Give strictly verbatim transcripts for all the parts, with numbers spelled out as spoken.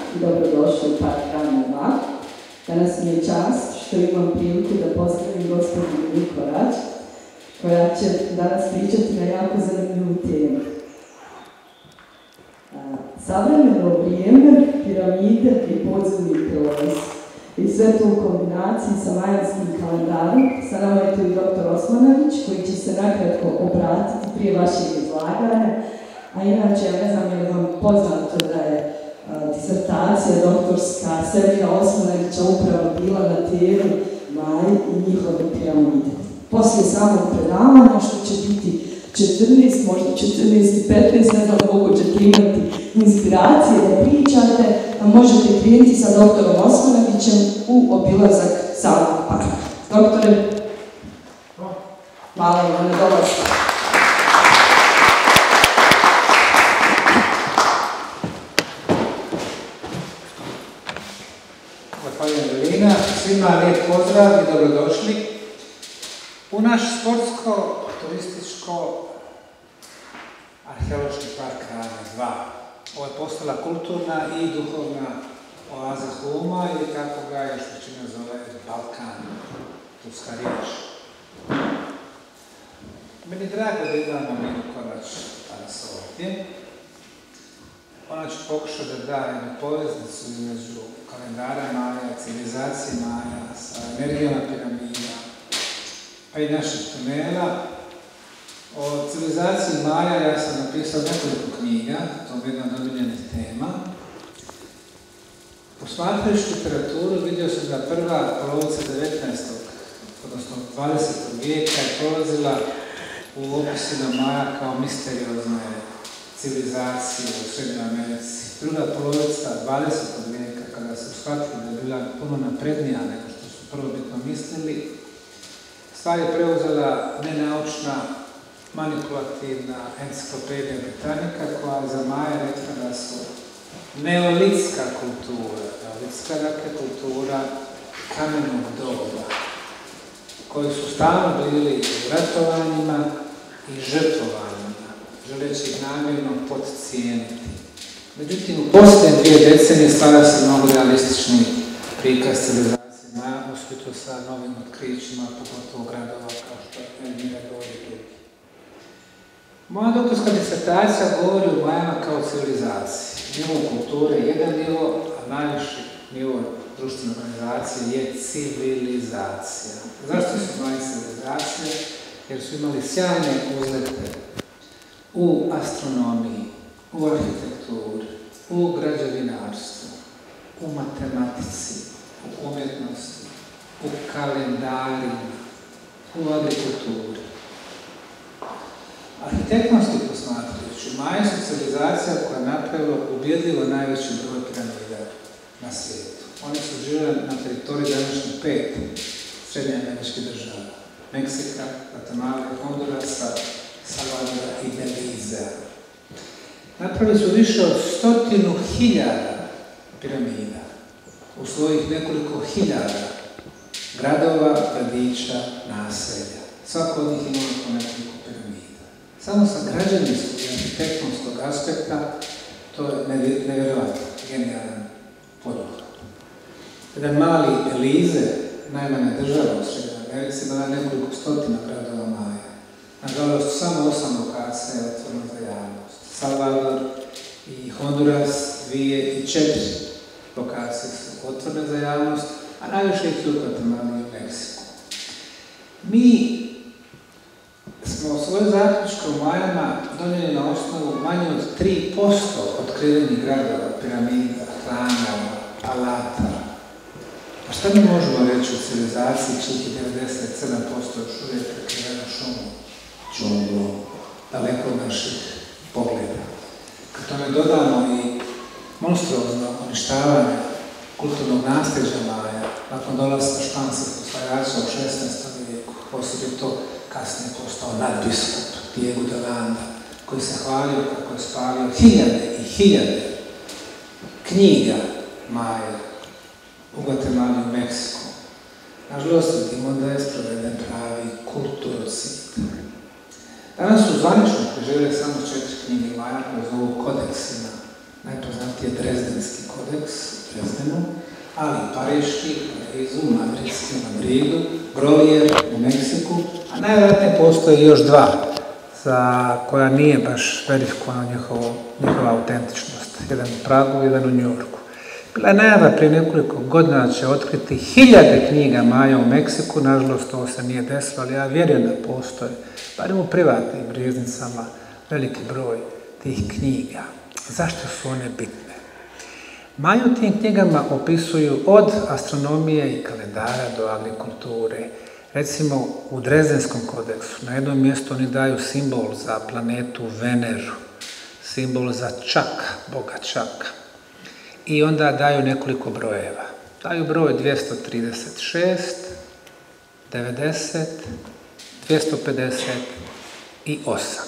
i dobrodošli u Park Hrane dva. Danas mi je čast što imam priliku da pozdravim gospođu Miliku Rač, koja će danas pričati na jako zanimljivu temu. Savremeno vrijeme, piramide i podzemni prolaz. I sve to u kombinaciji sa majanskim kalendarom. Sa nama je tu i doktor Osmanagić, koji će se nakratko obratiti prije vašeg izlaganja. A inače, ja ne znam je li vam poznato da je a, disertacija doktorska Semira Osmanagića upravo bila na temu Maj i njihove piramide. Poslije samog predavanja, što će biti četrnaest, možda četrnaest i petnaest, ne znam koliko ćete imati inspiracije da pričate, a možete krenuti sa doktorom Osmanagićem u obilazak samog parka. Doktore, hvala vam na dolazku. Zahvaljujem Elina, svima lijep pozdrav i dobrodošli u naš sportsko, turističko, arheološki park Hrane dva. Ovo je postala kulturna i duhovna oaza Huma ili kako ga još većina zove Balkan, turska riječ. Meni je drago da imamo Miliku Rač danas ovdje. Ona će pokušati da da jednu poveznicu između kalendara Maja, civilizacije Maja, sa energijama piramida, pa i naših tunela. O civilizaciji Maja ja sam napisao nekoliko knjiga, to je jedna od omiljenih tema. Posmatrajući literaturu vidio sam da prva polovica devetnaestog odnosno dvadesetog vijeka je prolazila u opisima Maja kao misteriozne civilizacije u Srednjoj Americi. Druga polovica dvadesetog vijeka, kada su shvatili da je bila puno naprednija nego što su prvobitno mislili, stvar je preuzela nenaučna, manipulativna enciklopedija Britannica, koja za Maja rekla da su neolitska kultura, neolitska dakle kultura kamenog doba, koji su stalno bili u ratovanjima i žrtvovanjima, želeći ih namjerno podcijeniti. Međutim, u posljednje dvije decenije stvara se mnogo realistični prikaz civilizacije Maja, uspjeto sa novim otkrićima, pogotovo gradova kao što je Elmira govori drugi. Moja doktorska disertacija govori o Majama kao civilizaciji. Nivo kulture je jedan nivo, a najviši nivo društvene organizacije je civilizacija. Zašto su Maji civilizacije? Jer su imali sjajne uzlete u astronomiji, u arhitekturi, u građevinarstvu, u matematici, u umjetnosti, u kalendarima, u agrikulturi. Arhitektonski posmatrajući, Maja su civilizacija koja je napravila ubjedljivo najveći broj piramida na svijetu. Oni su živjeli na teritoriji današnjih pet srednjoameričkih država. Meksika, Gvatemala, Hondurasa, Salvadora i Belize. Napravili su više od stotinu hiljada piramida u svojih nekoliko hiljada gradova, gradića, naselja. Svako od njih imalo po nekoliko piramida. Samo sa građevinskog i arhitektonskog aspekta to je nevjerojatno, genijalan poduhvat. Jedan mali Belize, najmanja država u Srednjoj Americi, ima nekoliko stotina gradova Maja. Nažalost, samo osam lokacija je otvoreno za javnost. Salvador i Honduras, dvije i četiri lokacije su otvorene za javnost, a najviše ih je u Gvatemali i u Meksiku. Mi smo svoje zaključke u Majama donijeli na osnovu manje od tri posto otkrivenih gradova, piramida, hramova, alata. A šta mi možemo reći o civilizaciji čih je devedeset sedam posto još uvijek prekriveno šumom, džunglom, daleko od naših pogleda? Kad tome dodamo i monstruozno uništavanje kulturnog nasljeđa Maja, nakon dolaska španskih osvajača u šesnaestom vijeku, osobito kasnije postao nadbiskup Diego de Landa, koji se hvalio kako je spalio hiljade i hiljade knjiga Maja u Gvatemali i u Meksiku. Nažalost, vidimo da je sproveden pravi kulturocid. Danas su zvanično preživjeli samo četiri knjige Maja koje zovu kodeksima. Najpoznatiji poznat je Drezdenski kodeks u Drezdenu, ali Pariški, Parizu, Madridski, Madridu, Grolier u Meksiku, a najvjerojatnije postoje još dva za koja nije baš verifikovana njihova autentičnost. Jedan u Pragu, jedan u New Yorku. Bila je najava prije nekoliko godina da će otkriti hiljade knjiga Maja u Meksiku, nažalost to se nije desilo, ali ja vjerujem da postoje, barem u privatnim riznicama, veliki broj tih knjiga. Zašto su one bitne? Maja u tim knjigama opisuju od astronomije i kalendara do agrikulture. Recimo u Drezdenskom kodeksu na jednom mjestu oni daju simbol za planetu Veneru, simbol za Čaka, boga Čaka. I onda daju nekoliko brojeva. Daju broj dvjesto trideset šest, devedeset, dvjesto pedeset i osam.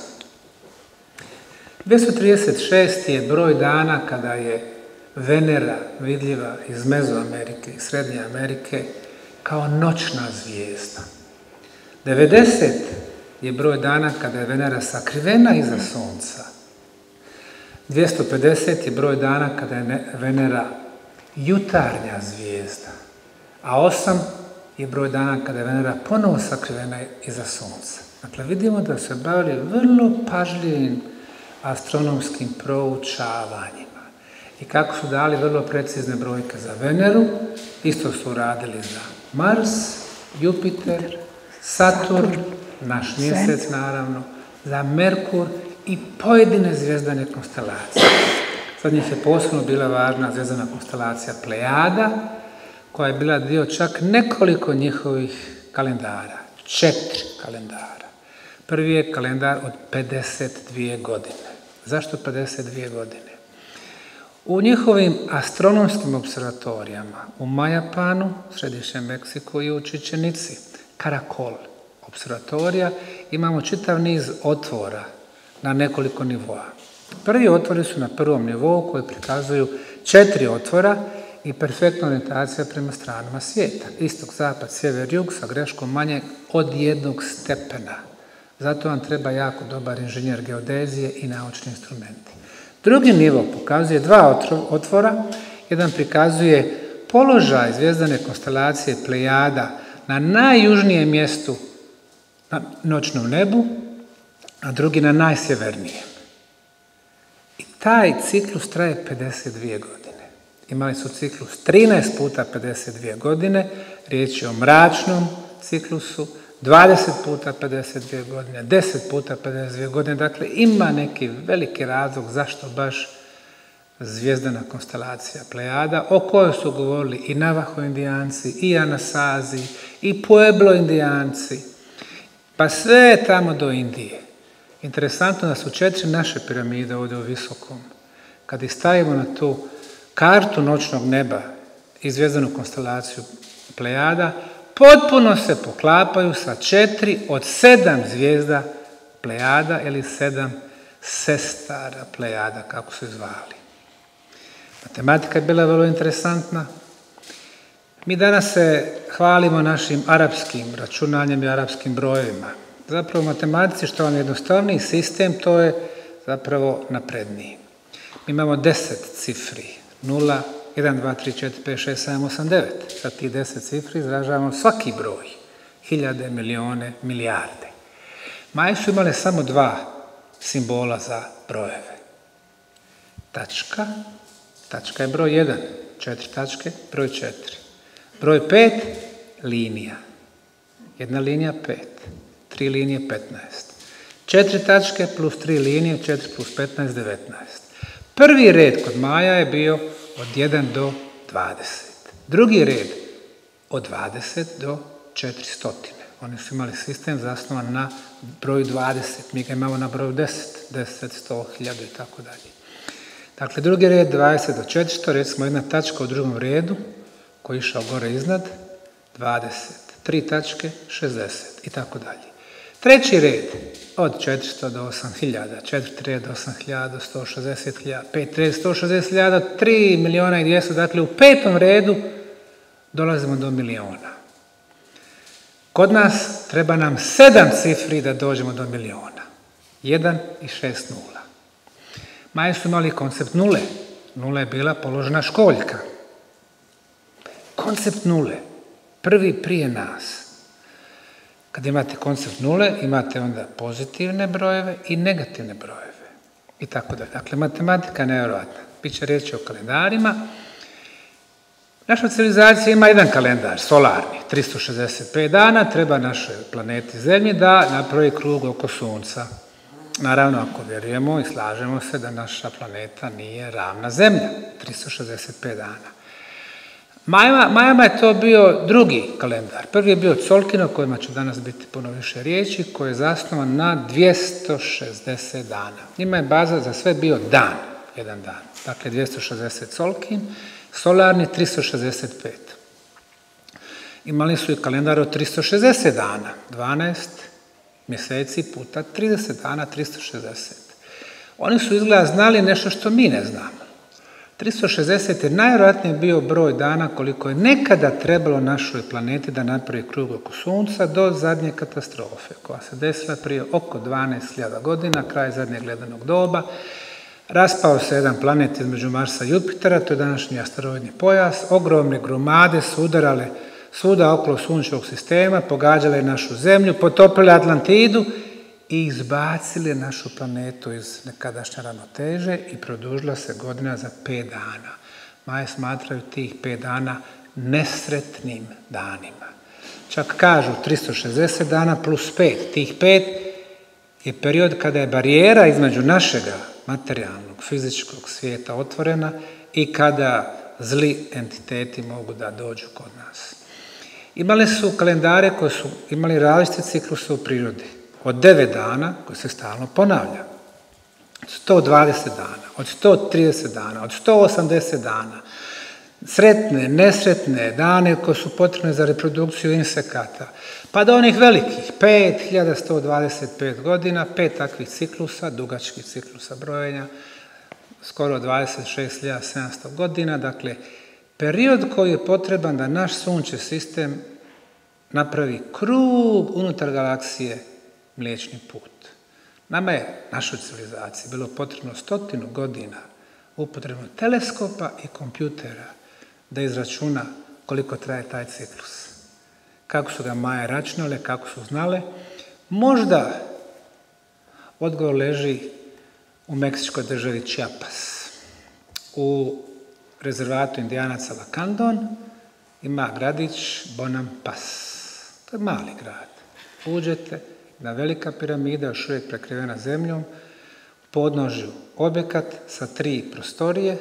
dvjesto trideset šest je broj dana kada je Venera vidljiva iz Mezoamerike i Srednje Amerike kao noćna zvijezda. devedeset je broj dana kada je Venera sakrivena iza Sunca. dvjesto pedeset je broj dana kada je Venera jutarnja zvijezda, a osam je broj dana kada je Venera ponovo sakrivena iza Sunca. Dakle, vidimo da se bavili vrlo pažljivim astronomskim proučavanjima. I kako su dali vrlo precizne brojke za Veneru, isto su radili za Mars, Jupiter, Saturn, naš mjesec naravno, za Merkur i pojedine zvijezdane konstelacije. Za njih je posebno bila važna zvijezdana konstelacija Plejada, koja je bila dio čak nekoliko njihovih kalendara, četiri kalendara. Prvi je kalendar od pedeset dvije godine. Zašto pedeset dvije godine? U njihovim astronomskim observatorijama u Majapanu, Središnjem Meksiku i u Čičenici, Karakol, observatorija, imamo čitav niz otvora na nekoliko nivoa. Prvi otvori su na prvom nivou koji prikazuju četiri otvora i perfektna orijentacija prema stranama svijeta. Istok, zapad, sjever, jug sa greškom manje od jednog stepena. Zato vam treba jako dobar inženjer geodezije i naučni instrumenti. Drugi nivo pokazuje dva otvora. Jedan prikazuje položaj zvijezdane konstelacije Plejada na najjužnijem mjestu na noćnom nebu, a drugi na najsjevernijem. I taj ciklus traje pedeset dvije godine. Imali su ciklus trinaest puta pedeset dvije godine, riječ je o mračnom ciklusu, dvadeset puta pedeset dvije godine, deset puta pedeset dvije godine, dakle ima neki veliki razlog zašto baš zvijezdana konstelacija Plejada, o kojoj su govorili i Navajo indijanci, i Anasazi, i Pueblo indijanci, pa sve tamo do Indije. Interesantno da su četiri naše piramide ovdje u Visokom. Kad ih stavimo na tu kartu noćnog neba i zvijezdanu konstelaciju Plejada, potpuno se poklapaju sa četiri od sedam zvijezda Plejada ili sedam sestara Plejada, kako su zvali. Matematika je bila vrlo interesantna. Mi danas se hvalimo našim arapskim računanjem i arapskim brojevima. Zapravo u matematici što vam je jednostavniji sistem, to je zapravo napredniji. Mi imamo deset cifri, nula, jedan, dva, tri, četiri, pet, šest, sedam, osam, devet. Sa tih deset cifri izražavamo svaki broj, hiljade, milijone, milijarde. Maje su imale samo dva simbola za brojeve. Tačka, tačka je broj jedan, četiri tačke, broj četiri. Broj pet, linija. Jedna linija, pet. Tri linije, petnaest. Četiri tačke plus tri linije, četiri plus petnaest, devetnaest. Prvi red kod Maja je bio od jedan do dvadeset. Drugi red od dvadeset do četiristo. Oni su imali sistem zasnovan na broju dvadeset. Mi ga imamo na broju deset. deset, sto, hiljadu i tako dalje. Dakle, drugi red dvadeset do četiristo, recimo jedna tačka u drugom redu koji je išao gore iznad, dvadeset. Tri tačke, šezdeset i tako dalje. Treći red od četiristo do osam hiljada, četvrti red osam hiljada, sto šezdeset hiljada, peti red sto šezdeset hiljada, tri miliona i dvjesto, dakle u petom redu dolazimo do miliona. Kod nas treba nam sedam cifri da dođemo do miliona. jedan i šest nula. Maje su imali koncept nule. Nula je bila položena školjka. Koncept nule, prvi prije nas. Kad imate koncept nule, imate onda pozitivne brojeve i negativne brojeve. I tako da. Dakle, matematika je nevjerojatna. Biće riječi o kalendarima. Naša civilizacija ima jedan kalendar, solarni, tristo šezdeset pet dana, treba našoj planeti Zemlji da napravi krug oko Sunca. Naravno, ako vjerujemo i slažemo se da naša planeta nije ravna Zemlja, tristo šezdeset pet dana. Majama, Majama je to bio drugi kalendar. Prvi je bio Colkin, o kojima će danas biti puno više riječi, koji je zasnovan na dvjesto šezdeset dana. Njima je baza za sve bio dan, jedan dan. Dakle, dvjesto šezdeset Colkin, solarni tristo šezdeset pet. Imali su i kalendar od tristo šezdeset dana, dvanaest mjeseci puta trideset dana, tristo šezdeset. Oni su izgleda znali nešto što mi ne znamo. tristo šezdeset je najvjerojatnije bio broj dana koliko je nekada trebalo našoj planeti da napravi krug oko Sunca do zadnje katastrofe koja se desila prije oko dvanaest hiljada godina, kraj zadnjeg ledenog doba. Raspao se jedan planet između Marsa i Jupitera, to je današnji asteroidni pojas. Ogromne gromade su udarale svuda okolo sunčevog sistema, pogađale našu Zemlju, potopile Atlantidu i izbacili našu planetu iz nekadašnje ravnoteže i produžila se godina za pet dana. Maje smatraju tih pet dana nesretnim danima. Čak kažu tristo šezdeset dana plus pet. Tih pet je period kada je barijera između našega materijalnog, fizičkog svijeta otvorena i kada zli entiteti mogu da dođu kod nas. Imali su kalendare koji su imali različite cikluse u prirodi. Od devet dana, koji se stalno ponavlja, sto dvadeset dana, od sto trideset dana, od sto osamdeset dana, sretne, nesretne dane koje su potrebne za reprodukciju insekata, pa do onih velikih, pet hiljada sto dvadeset pet godina, pet takvih ciklusa, dugačkih ciklusa brojenja, skoro dvadeset šest hiljada sedamsto godina, dakle, period koji je potreban da naš sunčev sistem napravi krug unutar galaksije Mliječni put. Nama je, našoj civilizaciji, bilo potrebno stotinu godina upotrebno teleskopa i kompjutera da izračuna koliko traje taj ciklus. Kako su ga Maje računale, kako su znale, možda odgovor leži u meksičkoj državi Chiapas. U rezervatu Indijanaca Lacandon ima gradić Bonampas. To je mali grad. Uđete, na velika piramida, još uvijek prekrivena zemljom, podnožju objekat sa tri prostorije,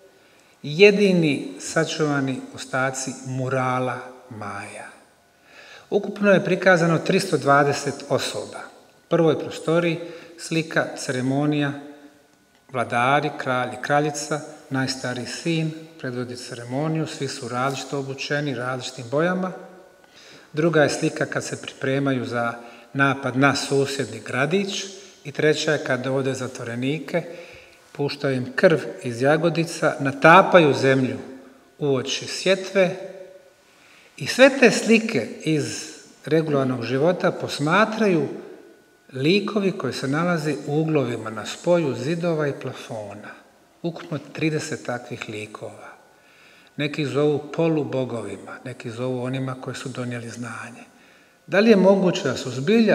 jedini sačuvani ostaci murala Maja. Ukupno je prikazano tristo dvadeset osoba. U prvoj prostoriji slika ceremonija, vladari, kralj i kraljica, najstariji sin predvodi ceremoniju, svi su različito obučeni, različitim bojama. Druga je slika kad se pripremaju za napad na susjedni gradić i treća je kad dovode zatvorenike, puštaju im krv iz jagodica, natapaju zemlju uoči sjetve i sve te slike iz regularnog života posmatraju likovi koji se nalazi u uglovima na spoju zidova i plafona. Ukupno trideset takvih likova. Neki zovu polubogovima, neki zovu onima koji su donijeli znanje. Da li je moguće da su zbilja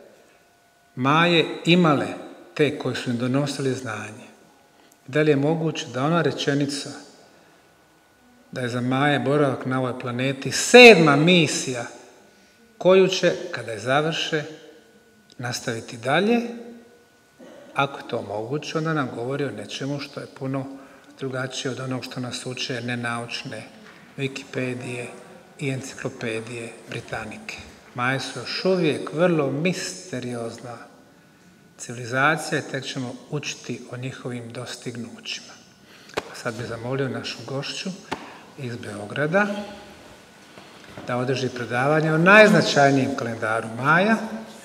Maje imale te koji su im donosili znanje? Da li je moguće da ona rečenica da je za Maje boravak na ovoj planeti sedma misija koju će, kada je završe, nastaviti dalje? Ako je to moguće, onda nam govori o nečemu što je puno drugačije od onog što nas uče nenaučne Wikipedije i enciklopedije Britanike. Maje su još uvijek vrlo misteriozna civilizacija i tek ćemo učiti o njihovim dostignućima. A sad bih zamolio našu gošću iz Beograda da održi predavanje o najznačajnijem kalendaru Maja,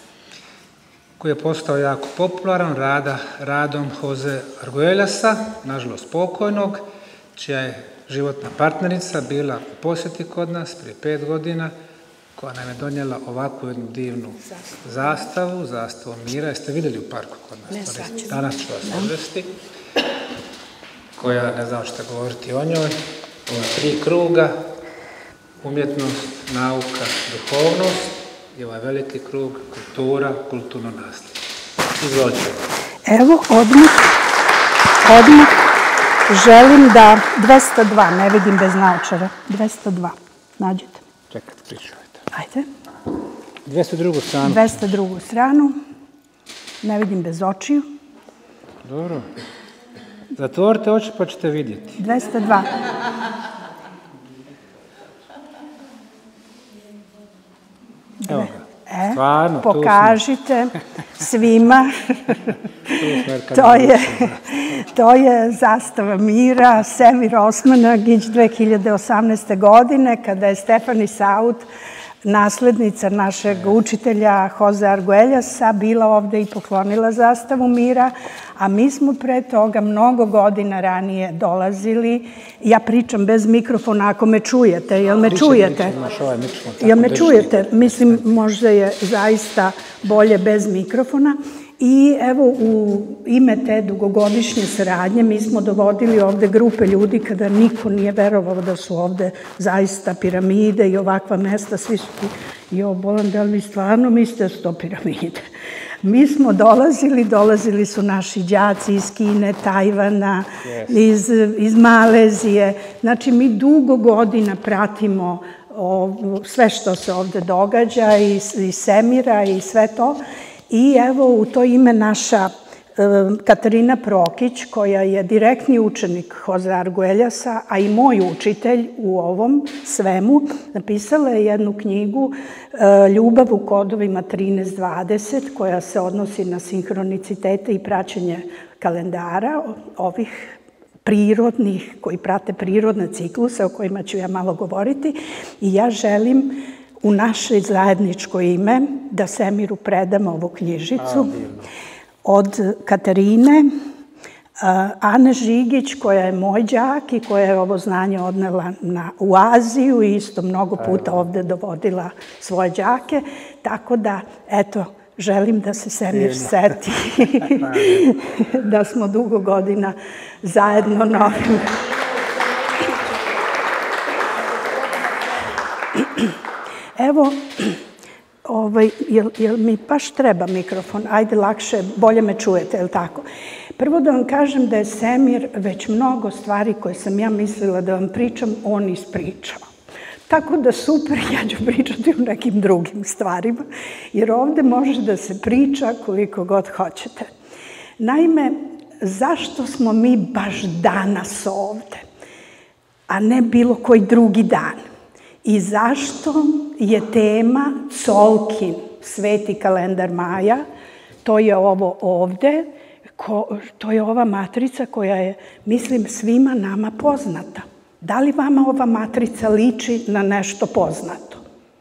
koji je postao jako popularan rada, radom Jose Arguellasa, nažalost pokojnog, čija je životna partnerica bila u posjeti kod nas prije pet godina, koja nam je donijela ovakvu jednu divnu zastavu, zastavu mira. Jeste vidjeli u parku kod nas? Ne, sad ću. Danas ću vas odvesti. koja, ne znam šta govoriti o njoj, ova tri kruga, umjetnost, nauka, duhovnost i ovaj veliki krug, kultura, kulturno nasljeđe. Izvolite. Evo, odmah, odmah želim da dvesta dva, ne vidim bez naočara, dvesta dva, nađete. Čekajte, pričujete. Ajde. dvesta drugu stranu. dvesta drugu stranu, ne vidim bez očiju. Dobro. Zatvorite oči pa ćete vidjeti. dvesta dva. Evo ga. E, Stvarno, pokažite svima. to, je, to je zastava mira Semir Osmanagić dve hiljade osamnaeste. godine, kada je Stefani Saut, naslednica našeg učitelja Jose Arguellasa, bila ovde i poklonila zastavu mira, a mi smo pre toga mnogo godina ranije dolazili. Ja pričam bez mikrofona, ako me čujete. Jel me čujete? Jel me čujete? Mislim, možda je zaista bolje bez mikrofona. I evo, u ime te dugogodišnje saradnje mi smo dovodili ovde grupe ljudi kada niko nije verovao da su ovde zaista piramide i ovakva mesta. Svi su ti, jo, bolan, da li vi stvarno mislite da su to piramide? Mi smo dolazili, dolazili su naši đaci iz Kine, Tajvana, iz, iz Malezije. Znači, mi dugo godina pratimo o, sve što se ovde događa, i, i Semira i sve to. I evo, u to ime naša Katarina Prokić, koja je direktni učenik Jose Arguellasa, a i moj učitelj u ovom svemu, napisala je jednu knjigu Ljubav u kodovima trinaest dvadeset, koja se odnosi na sinhronicitete i praćenje kalendara, ovih prirodnih, koji prate prirodne cikluse, o kojima ću ja malo govoriti. I ja želim u naše zajedničko ime da Semiru predam ovu knjižicu od Katarine, Ane Žigić, koja je moj đak i koja je ovo znanje odnela na, u Aziju i isto mnogo puta ovde dovodila svoje đake. Tako da, eto, želim da se Semir seti da smo dugo godina zajedno na ovim. Evo, ovaj, jel, jel mi baš treba mikrofon? Ajde, lakše, bolje me čujete, je li tako? Prvo da vam kažem da je Semir već mnogo stvari koje sam ja mislila da vam pričam, on ispričao. Tako da super, ja ću pričati o nekim drugim stvarima, jer ovde može da se priča koliko god hoćete. Naime, zašto smo mi baš danas ovde, a ne bilo koji drugi dan? I zašto je tema Colkin, sveti kalendar Maja, to je ovo ovde, ko, to je ova matrica koja je, mislim, svima nama poznata. Da li vama ova matrica liči na nešto poznato?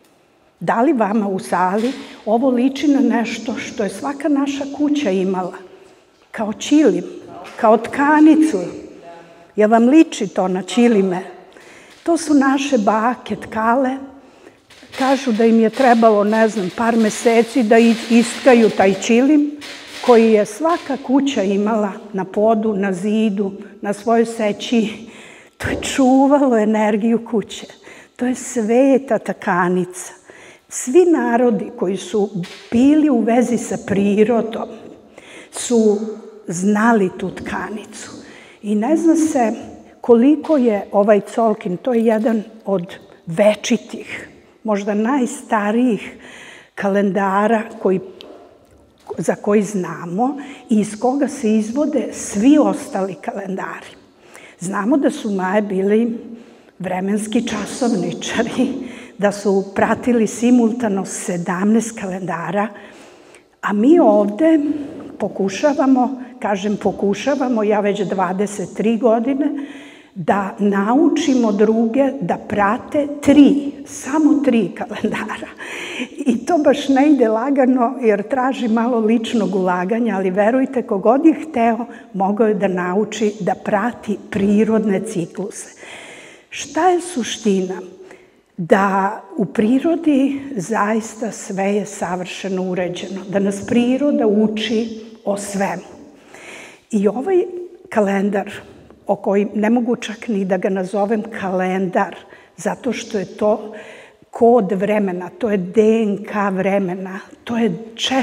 Da li vama u sali ovo liči na nešto što je svaka naša kuća imala? Kao ćilim, kao tkanicu. Jel vam liči to na ćilime? To su naše bake tkale. Kažu da im je trebalo, ne znam, par meseci da istkaju taj ćilim koji je svaka kuća imala na podu, na zidu, na svojoj seći. To je čuvalo energiju kuće. To je sveta tkanica. Svi narodi koji su bili u vezi sa prirodom su znali tu tkanicu. I ne zna se koliko je ovaj Colkin, to je jedan od večitih, možda najstarijih kalendara koji, za koji znamo i iz koga se izvode svi ostali kalendari. Znamo da su Maje bili vremenski časovničari, da su pratili simultano sedamnaest kalendara, a mi ovde pokušavamo, kažem pokušavamo, ja već dvadeset tri godine, da naučimo druge da prate tri, samo tri kalendara. I to baš ne ide lagano jer traži malo ličnog ulaganja, ali verujte, kogod je hteo, mogao je da nauči da prati prirodne cikluse. Šta je suština? Da u prirodi zaista sve je savršeno uređeno, da nas priroda uči o svemu. I ovaj kalendar o kojim ne mogu čak ni da ga nazovem kalendar, zato što je to kod vremena, to je D N K vremena, to je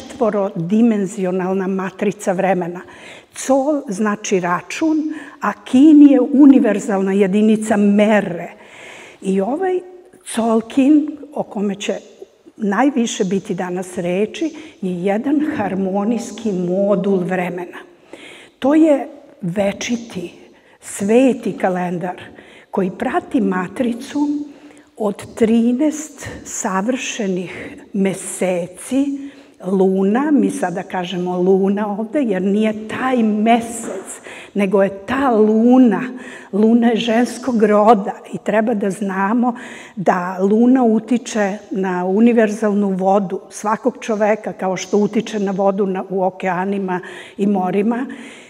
četvorodimenzionalna matrica vremena. Col znači račun, a kin je univerzalna jedinica mere. I ovaj colkin, o kome će najviše biti danas reči, je jedan harmonijski modul vremena. To je večiti, sveti kalendar koji prati matricu od trinaest savršenih meseci, luna, mi sada kažemo luna ovde, jer nije taj mesec, nego je ta luna. Luna je ženskog roda i treba da znamo da luna utiče na univerzalnu vodu svakog čoveka, kao što utiče na vodu u okeanima i morima.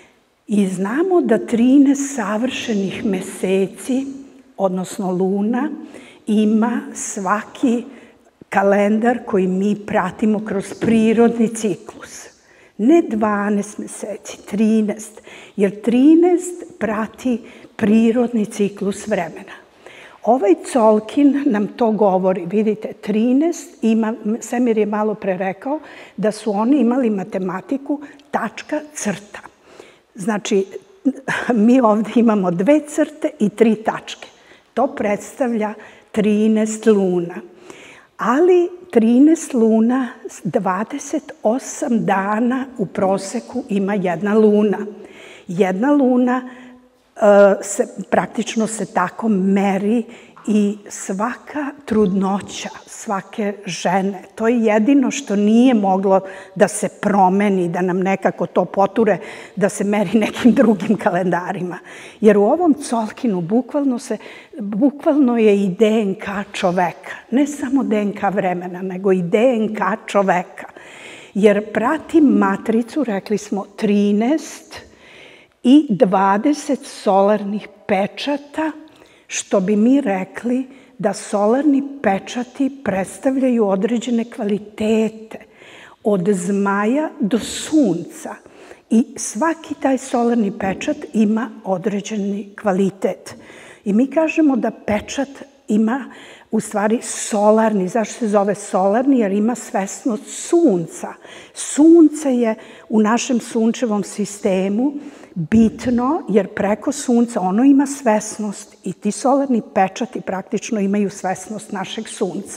I znamo da trinaest savršenih meseci, odnosno luna, ima svaki kalendar koji mi pratimo kroz prirodni ciklus. Ne dvanaest meseci, trinaest, jer trinaest prati prirodni ciklus vremena. Ovaj colkin nam to govori. Vidite, trinaest ima, Semir je malo pre rekao da su oni imali matematiku tačka crta. Znači, mi ovde imamo dve crte i tri tačke. To predstavlja trinaest luna. Ali trinaest luna, dvadeset osam dana u proseku ima jedna luna. Jedna luna se, praktično se tako meri i svaka trudnoća svake žene. To je jedino što nije moglo da se promeni, da nam nekako to poture, da se meri nekim drugim kalendarima. Jer u ovom colkinu bukvalno, se, bukvalno je i D N K čoveka. Ne samo D N K vremena, nego i D N K čoveka. Jer prati matricu, rekli smo, trinaest i dvadeset solarnih pečata, što bi mi rekli da solarni pečati predstavljaju određene kvalitete od zmaja do sunca. I svaki taj solarni pečat ima određeni kvalitet. I mi kažemo da pečat ima u stvari solarni. Zašto se zove solarni? Jer ima svesnost sunca. Sunce je u našem sunčevom sistemu bitno, jer preko sunca ono ima svesnost i ti solarni pečati praktično imaju svesnost našeg sunca.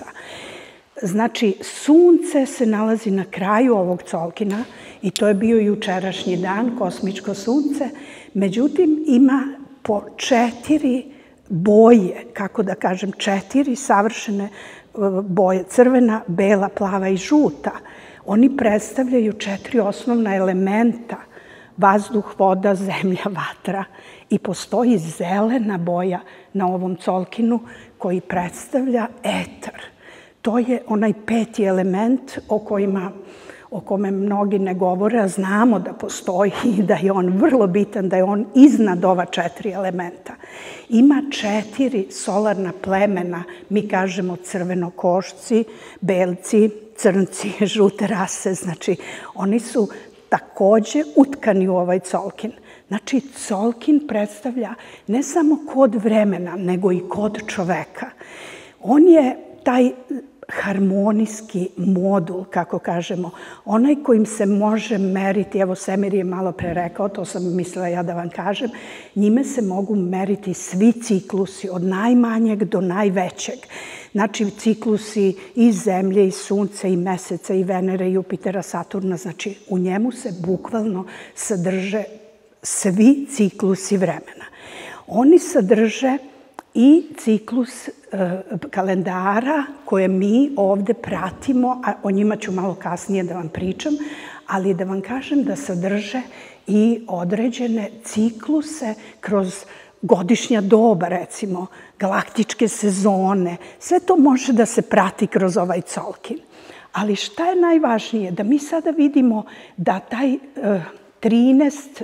Znači, sunce se nalazi na kraju ovog colkina i to je bio jučerašnji dan, kosmičko sunce. Međutim, ima po četiri boje, kako da kažem, četiri savršene boje, crvena, bela, plava i žuta. Oni predstavljaju četiri osnovna elementa: vazduh, voda, zemlja, vatra. I postoji zelena boja na ovom colkinu koji predstavlja etar. To je onaj peti element o kojima, o kome mnogi ne govore, a znamo da postoji i da je on vrlo bitan, da je on iznad ova četiri elementa. Ima četiri solarna plemena, mi kažemo crvenokošci, belci, crnci, žute rase, znači oni su takođe utkani u ovaj colkin. Znači, colkin predstavlja ne samo kod vremena, nego i kod čoveka. On je taj harmonijski modul, kako kažemo, onaj kojim se može meriti, evo Semir je malo pre rekao, to sam mislila ja da vam kažem, njime se mogu meriti svi ciklusi, od najmanjeg do najvećeg. Znači, ciklusi i Zemlje, i Sunca, i Meseca, i Venere, i Jupitera, Saturna, znači u njemu se bukvalno sadrže svi ciklusi vremena. Oni sadrže i ciklus kalendara koje mi ovde pratimo, a o njima ću malo kasnije da vam pričam, ali da vam kažem da sadrže i određene cikluse kroz godišnja doba, recimo, galaktičke sezone. Sve to može da se prati kroz ovaj colkin. Ali šta je najvažnije? Da mi sada vidimo da taj trinaest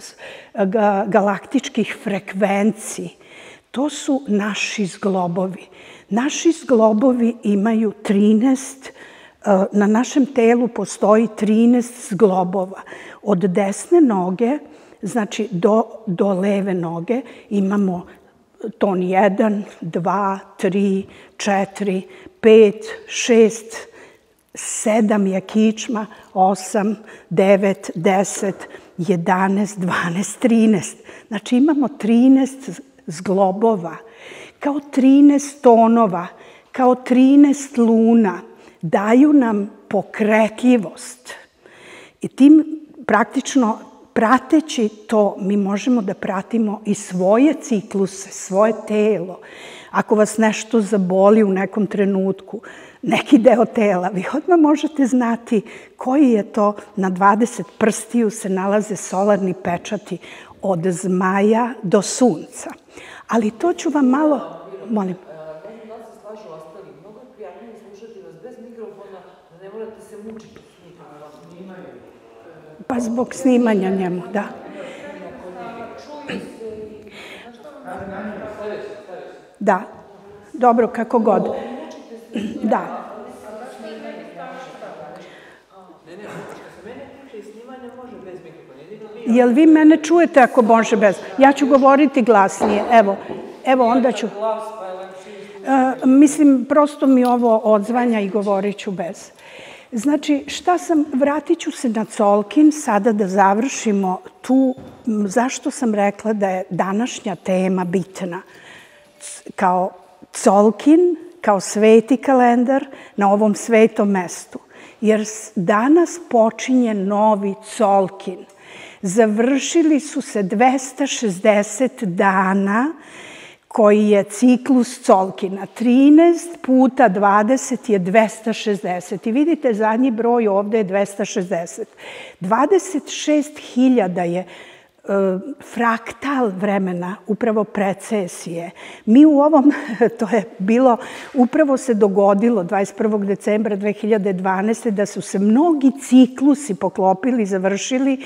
galaktičkih frekvenciji, to su naši zglobovi. Naši zglobovi imaju trinaest, na našem telu postoji trinaest zglobova. Od desne noge znači do, do leve noge imamo ton jedan, dva, tri, četiri, pet, šest, sedam je kičma, osam, devet, deset, jedanaest, dvanaest, trinaest. Znači imamo trinaest zglobova, kao trinaest tonova, kao trinaest luna. Daju nam pokretljivost. I tim praktično prateći to, mi možemo da pratimo i svoje cikluse, svoje telo. Ako vas nešto zaboli u nekom trenutku, neki deo tela, vi odmah možete znati koji je to. Na dvadeset prstiju se nalaze solarni pečati od zmaja do sunca. Ali to ću vam malo... Molim. Meni da se slažu ostali. Mnogo je prijatnije slušati vas bez mikrofona, da ne morate se mučiti s mikrofonom. Pa zbog snimanja njemu, da. Da, dobro, kako god. Da. Jel vi mene čujete ako može bez? Ja ću govoriti glasnije. Evo, evo onda ću... Mislim, prosto mi ovo odzvanja i govorit ću bez. Znači, šta sam, vratit ću se na Colkin, sada da završimo tu, zašto sam rekla da je današnja tema bitna. Kao Colkin, kao sveti kalendar na ovom svetom mestu. Jer danas počinje novi Colkin. Završili su se dvesta šezdeset dana koji je ciklus Colkina. trinaest puta dvadeset je dvesta šezdeset. I vidite, zadnji broj ovde je dvesta šezdeset. dvadeset šest hiljada je fraktal vremena, upravo precesije. Mi u ovom, to je bilo, upravo se dogodilo dvadeset prvog decembra dve hiljade dvanaeste. da su se mnogi ciklusi poklopili, završili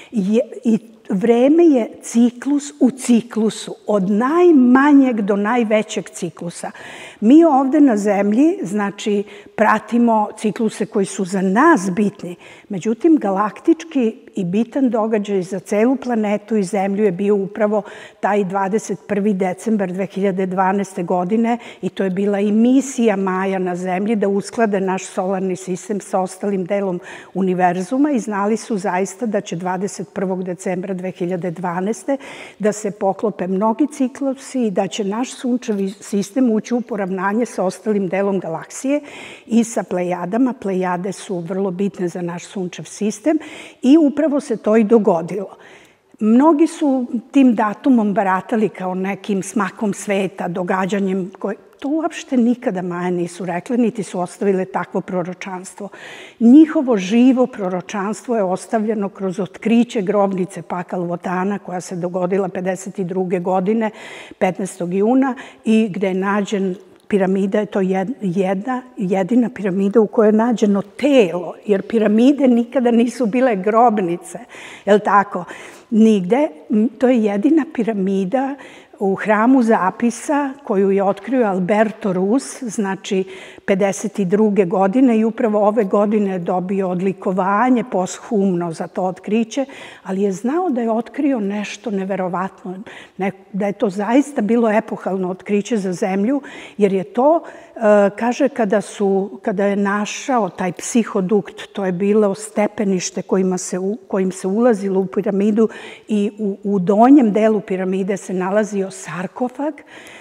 i vreme je ciklus u ciklusu, od najmanjeg do najvećeg ciklusa. Mi ovde na zemlji, znači, pratimo cikluse koji su za nas bitni. Međutim, galaktički i bitan događaj za celu planetu i zemlju je bio upravo taj dvadeset prvi decembar dve hiljade dvanaeste. godine i to je bila i misija Maja na zemlji da usklade naš solarni sistem sa ostalim delom univerzuma i znali su zaista da će dvadeset prvog decembra dve hiljade dvanaeste. da se poklope mnogi ciklusi i da će naš sunčevi sistem ući u poravnanje sa ostalim delom galaksije i sa Plejadama. Plejade su vrlo bitne za naš sunčev sistem i upravo se to i dogodilo. Mnogi su tim datumom baratali kao nekim smakom sveta, događanjem koje... To uopšte nikada Maje nisu rekle, niti su ostavile takvo proročanstvo. Njihovo živo proročanstvo je ostavljeno kroz otkriće grobnice Pakal Votana, koja se dogodila pedeset druge. godine, petnaestog juna, i gde je nađen piramida, je to jedna jedina piramida u kojoj je nađeno telo, jer piramide nikada nisu bile grobnice, je li tako? Nigde. To je jedina piramida u hramu zapisa koju je otkrio Alberto Rus, znači pedeset druge. godine i upravo ove godine je dobio odlikovanje posthumno za to otkriće, ali je znao da je otkrio nešto neverovatno, da je to zaista bilo epohalno otkriće za zemlju, jer je to, kaže, kada, su, kada je našao taj psihodukt, to je bilo stepenište kojima se, kojim se ulazilo u piramidu i u, u donjem delu piramide se nalazio sarkofag,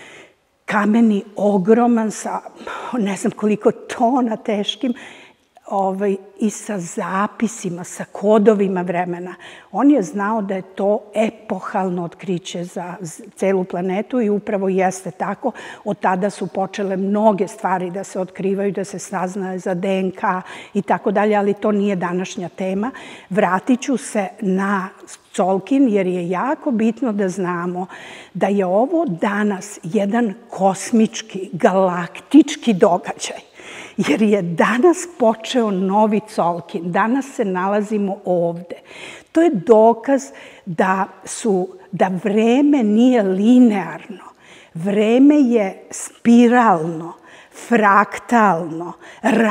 kameni, ogroman, sa ne znam koliko tona teškim, ovaj, i sa zapisima, sa kodovima vremena. On je znao da je to epohalno otkriće za celu planetu i upravo jeste tako. Od tada su počele mnoge stvari da se otkrivaju, da se saznaje za D N K i tako dalje, ali to nije današnja tema. Vratit ću se na Colkin, jer je jako bitno da znamo da je ovo danas jedan kosmički, galaktički događaj. Jer je danas počeo novi Colkin. Danas se nalazimo ovde. To je dokaz da, su, da vreme nije linearno. Vreme je spiralno, fraktalno,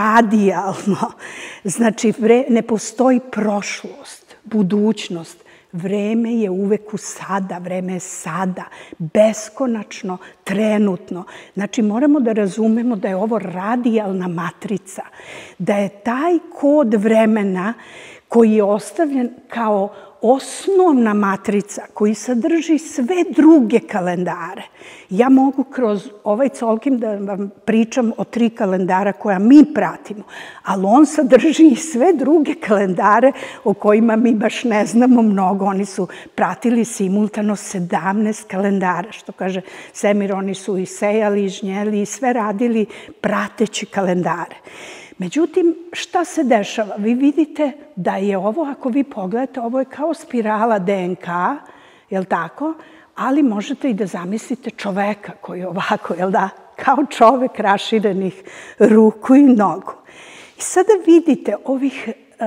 radijalno. Znači, vre, ne postoji prošlost, budućnost. vreme je uvek u sada, vreme je sada, beskonačno, trenutno. Znači, moramo da razumemo da je ovo radijalna matrica, da je taj kod vremena koji je ostavljen kao osnovna matrica, koji sadrži sve druge kalendare. Ja mogu kroz ovaj Colkim da vam pričam o tri kalendara koja mi pratimo, ali on sadrži i sve druge kalendare o kojima mi baš ne znamo mnogo. Oni su pratili simultano sedamnaest kalendara, što kaže Semir, oni su i sejali, i žnjeli, i sve radili prateći kalendare. Međutim, šta se dešava? Vi vidite da je ovo, ako vi pogledate, ovo je kao spirala D N K, jel tako? Ali možete i da zamislite čoveka koji je ovako, jel da? Kao čovek raširenih ruku i nogu. I sada vidite ovih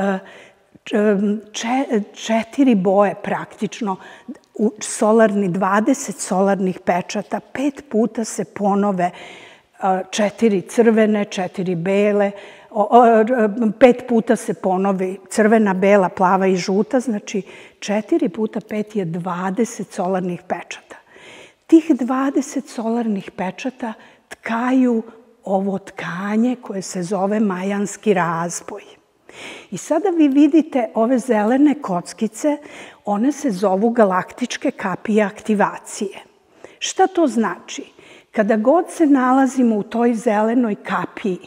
četiri boje praktično, solarni, dvadeset solarnih pečata, pet puta se ponove četiri crvene, četiri bele, pet puta se ponovi crvena, bela, plava i žuta, znači četiri puta pet je dvadeset solarnih pečata. Tih dvadeset solarnih pečata tkaju ovo tkanje koje se zove majanski razboj. I sada vi vidite ove zelene kockice, one se zovu galaktičke kapije aktivacije. Šta to znači? Kada god se nalazimo u toj zelenoj kapiji,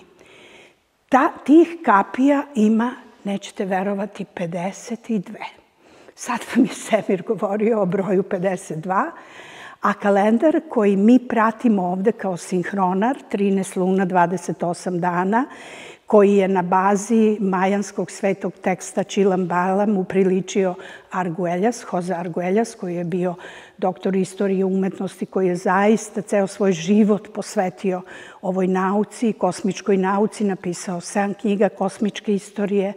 ta, tih kapija ima, nećete verovati, pedeset dve. Sad vam je Semir govorio o broju pedeset dva, a kalendar koji mi pratimo ovde kao sinhronar, trinaest luna, dvadeset osam dana, koji je na bazi majanskog svetog teksta Čilam-Balam upriličio Arguellas, Jose Arguellas, koji je bio doktor istorije umetnosti, koji je zaista ceo svoj život posvetio ovoj nauci, kosmičkoj nauci, napisao sedam knjiga kosmičke istorije.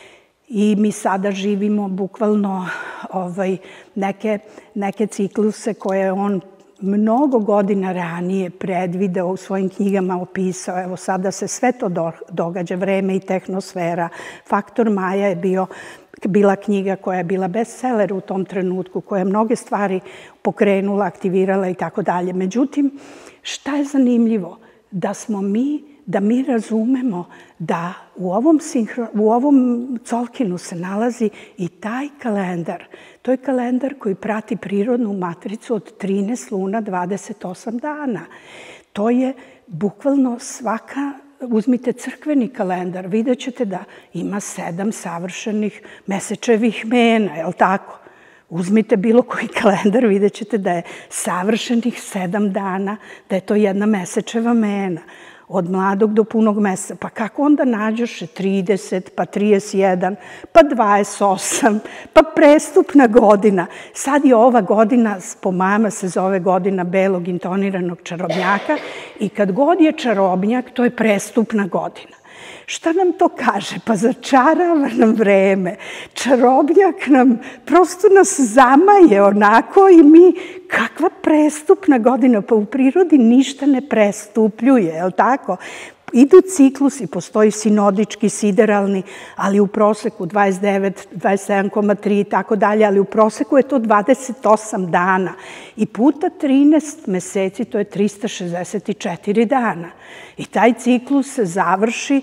I mi sada živimo bukvalno ovaj, neke, neke cikluse koje on mnogo godina ranije predvideo u svojim knjigama, opisao. Evo sada se sve to događa, vreme i tehnosfera. Faktor Maja je bio, bila knjiga koja je bila bestseller u tom trenutku, koja je mnoge stvari pokrenula, aktivirala i tako dalje. Međutim, šta je zanimljivo? Da smo mi, da mi razumemo da u ovom, sinhro, u ovom Colkinu se nalazi i taj kalendar. To je kalendar koji prati prirodnu matricu od trinaest luna, dvadeset osam dana. To je bukvalno svaka, uzmite crkveni kalendar, vidjet ćete da ima sedam savršenih mesečevih mena, je li tako? Uzmite bilo koji kalendar, vidjet ćete da je savršenih sedam dana, da je to jedna mesečeva mena. Od mladog do punog meseca. Pa kako onda nađoše trideset, pa trideset jedan, pa dvadeset osam, pa prestupna godina. Sad je ova godina, po mama se zove godina belog intoniranog čarobnjaka i kad god je čarobnjak, to je prestupna godina. Šta nam to kaže? Pa začarava nam vreme. Čarobnjak nam, prosto nas zamaje onako i mi, kakva prestupna godina? Pa u prirodi ništa ne prestupljuje, je li tako? Idu ciklusi, postoji sinodički, sideralni, ali u proseku dvadeset devet, dvadeset sedam zarez tri i tako dalje, ali u proseku je to dvadeset osam dana. I puta trinaest meseci, to je trista šezdeset četiri dana. I taj ciklus se završi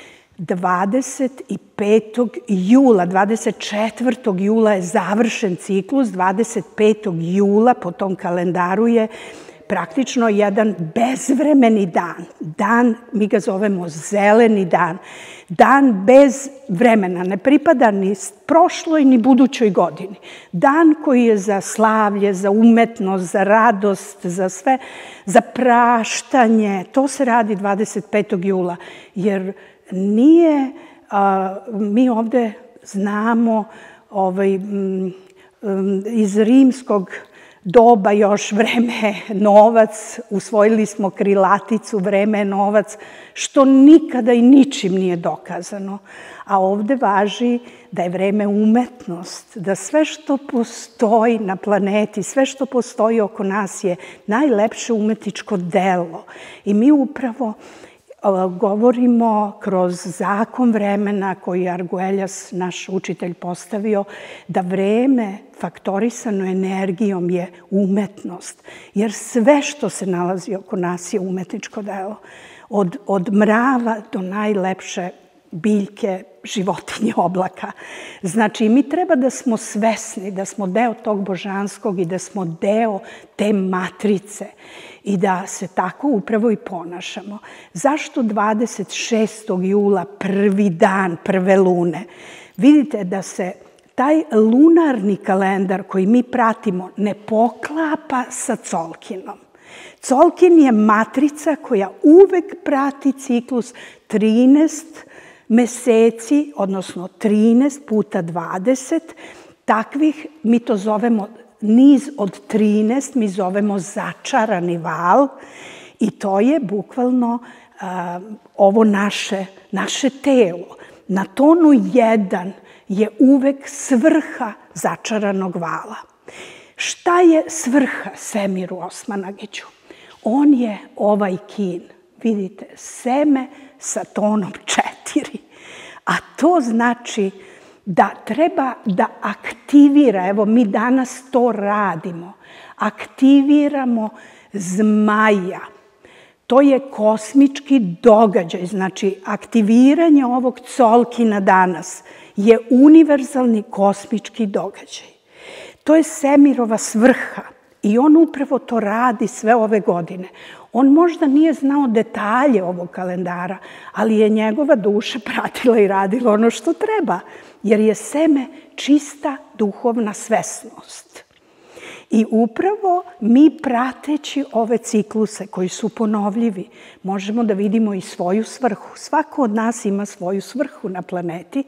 dvadeset petog jula, dvadeset četvrtog jula je završen ciklus, dvadeset petog jula po tom kalendaru je praktično jedan bezvremeni dan. Dan, mi ga zovemo zeleni dan. Dan bez vremena, ne pripada ni prošloj ni budućoj godini. Dan koji je za slavlje, za umetnost, za radost, za sve, za praštanje. To se radi dvadeset petog jula, jer nije, a, mi ovde znamo ovaj, m, m, iz rimskog doba još vreme je novac, usvojili smo krilaticu vreme je novac, što nikada i ničim nije dokazano. A ovde važi da je vreme umetnost, da sve što postoji na planeti, sve što postoji oko nas je najlepše umetničko delo. I mi upravo govorimo kroz zakon vremena koji je Argueljas, naš učitelj, postavio, da vreme faktorisano energijom je umetnost. Jer sve što se nalazi oko nas je umetničko delo. Od, od mrava do najlepše biljke, životinje, oblaka. Znači, mi treba da smo svesni da smo deo tog božanskog i da smo deo te matrice i da se tako upravo i ponašamo. Zašto dvadeset šestog jula, prvi dan prve lune? Vidite da se taj lunarni kalendar koji mi pratimo ne poklapa sa Colkinom. Colkin je matrica koja uvek prati ciklus trinaest meseci, odnosno trinaest puta dvadeset. Takvih mi to zovemo niz od trinaest, mi zovemo začarani val i to je bukvalno a, ovo naše, naše telo. Na tonu jedan je uvek svrha začaranog vala. Šta je svrha Semiru Osmanagiću? On je ovaj kin, vidite, seme sa tonom četiri. A to znači da treba da aktivira, evo mi danas to radimo, aktiviramo zmaja. To je kosmički događaj, znači aktiviranje ovog Colkina danas je univerzalni kosmički događaj. To je Semirova svrha i on upravo to radi sve ove godine. On možda nije znao detalje ovog kalendara, ali je njegova duša pratila i radila ono što treba, jer je seme čista duhovna svesnost. I upravo mi prateći ove cikluse koji su ponovljivi, možemo da vidimo i svoju svrhu. Svako od nas ima svoju svrhu na planeti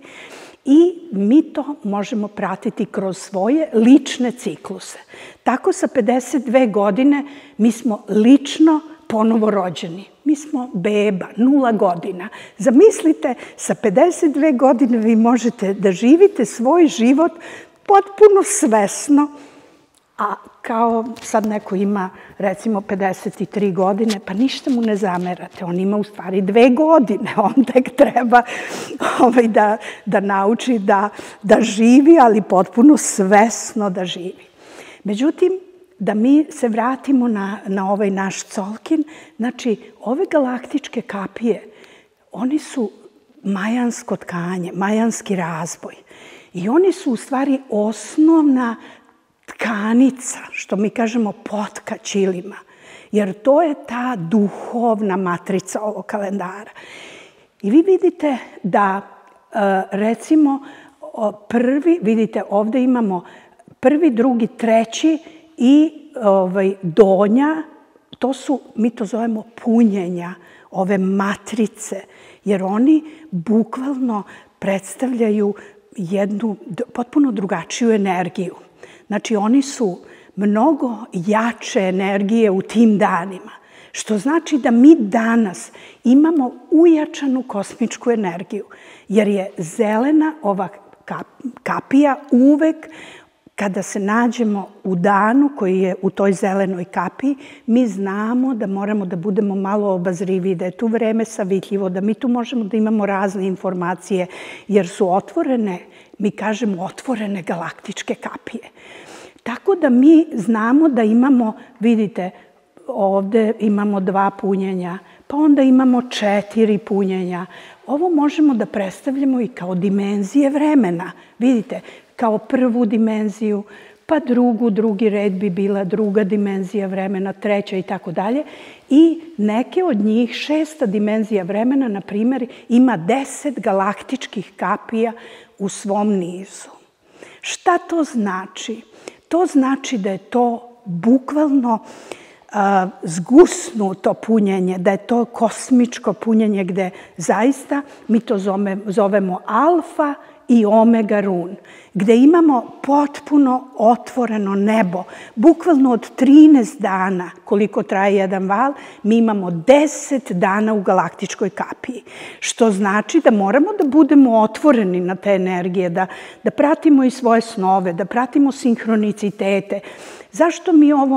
i mi to možemo pratiti kroz svoje lične cikluse. Tako sa pedeset dve godine mi smo lično ponovo rođeni. Mi smo beba, nula godina. Zamislite, sa pedeset dve godine vi možete da živite svoj život potpuno svesno, a kao sad neko ima recimo pedeset tri godine, pa ništa mu ne zamerate. On ima u stvari dve godine. On tek treba ovaj, da, da nauči da, da živi, ali potpuno svesno da živi. Međutim, da mi se vratimo na, na ovaj naš Colkin, znači ove galaktičke kapije, oni su majansko tkanje, majanski razboj. I oni su u stvari osnovna tkanica, što mi kažemo potka ćilima, jer to je ta duhovna matrica ovog kalendara. I vi vidite da, recimo, prvi, vidite, ovde imamo prvi, drugi, treći i ovaj, donja, to su, mi to zovemo punjenja, ove matrice, jer oni bukvalno predstavljaju jednu potpuno drugačiju energiju. Znači, oni su mnogo jače energije u tim danima, što znači da mi danas imamo ujačanu kosmičku energiju, jer je zelena ova kapija uvek, kada se nađemo u danu koji je u toj zelenoj kapiji, mi znamo da moramo da budemo malo obazrivi, da je tu vreme savitljivo, da mi tu možemo da imamo razne informacije, jer su otvorene, mi kažemo otvorene galaktičke kapije. Tako da mi znamo da imamo, vidite, ovde imamo dva punjenja, pa onda imamo četiri punjenja. Ovo možemo da predstavljamo i kao dimenzije vremena. Vidite, kao prvu dimenziju, pa drugu, drugi red bi bila druga dimenzija vremena, treća i tako dalje. I neke od njih, šesta dimenzija vremena, na primjer, ima deset galaktičkih kapija u svom nizu. Šta to znači? To znači da je to bukvalno a, zgusnuto punjenje, da je to kosmičko punjenje gde zaista mi to zove, zovemo alfa i omega run, gde imamo potpuno otvoreno nebo. Bukvalno od trinaest dana, koliko traje jedan val, mi imamo deset dana u galaktičkoj kapiji. Što znači da moramo da budemo otvoreni na te energije, da, da pratimo i svoje snove, da pratimo sinhronicitete. Zašto mi ovo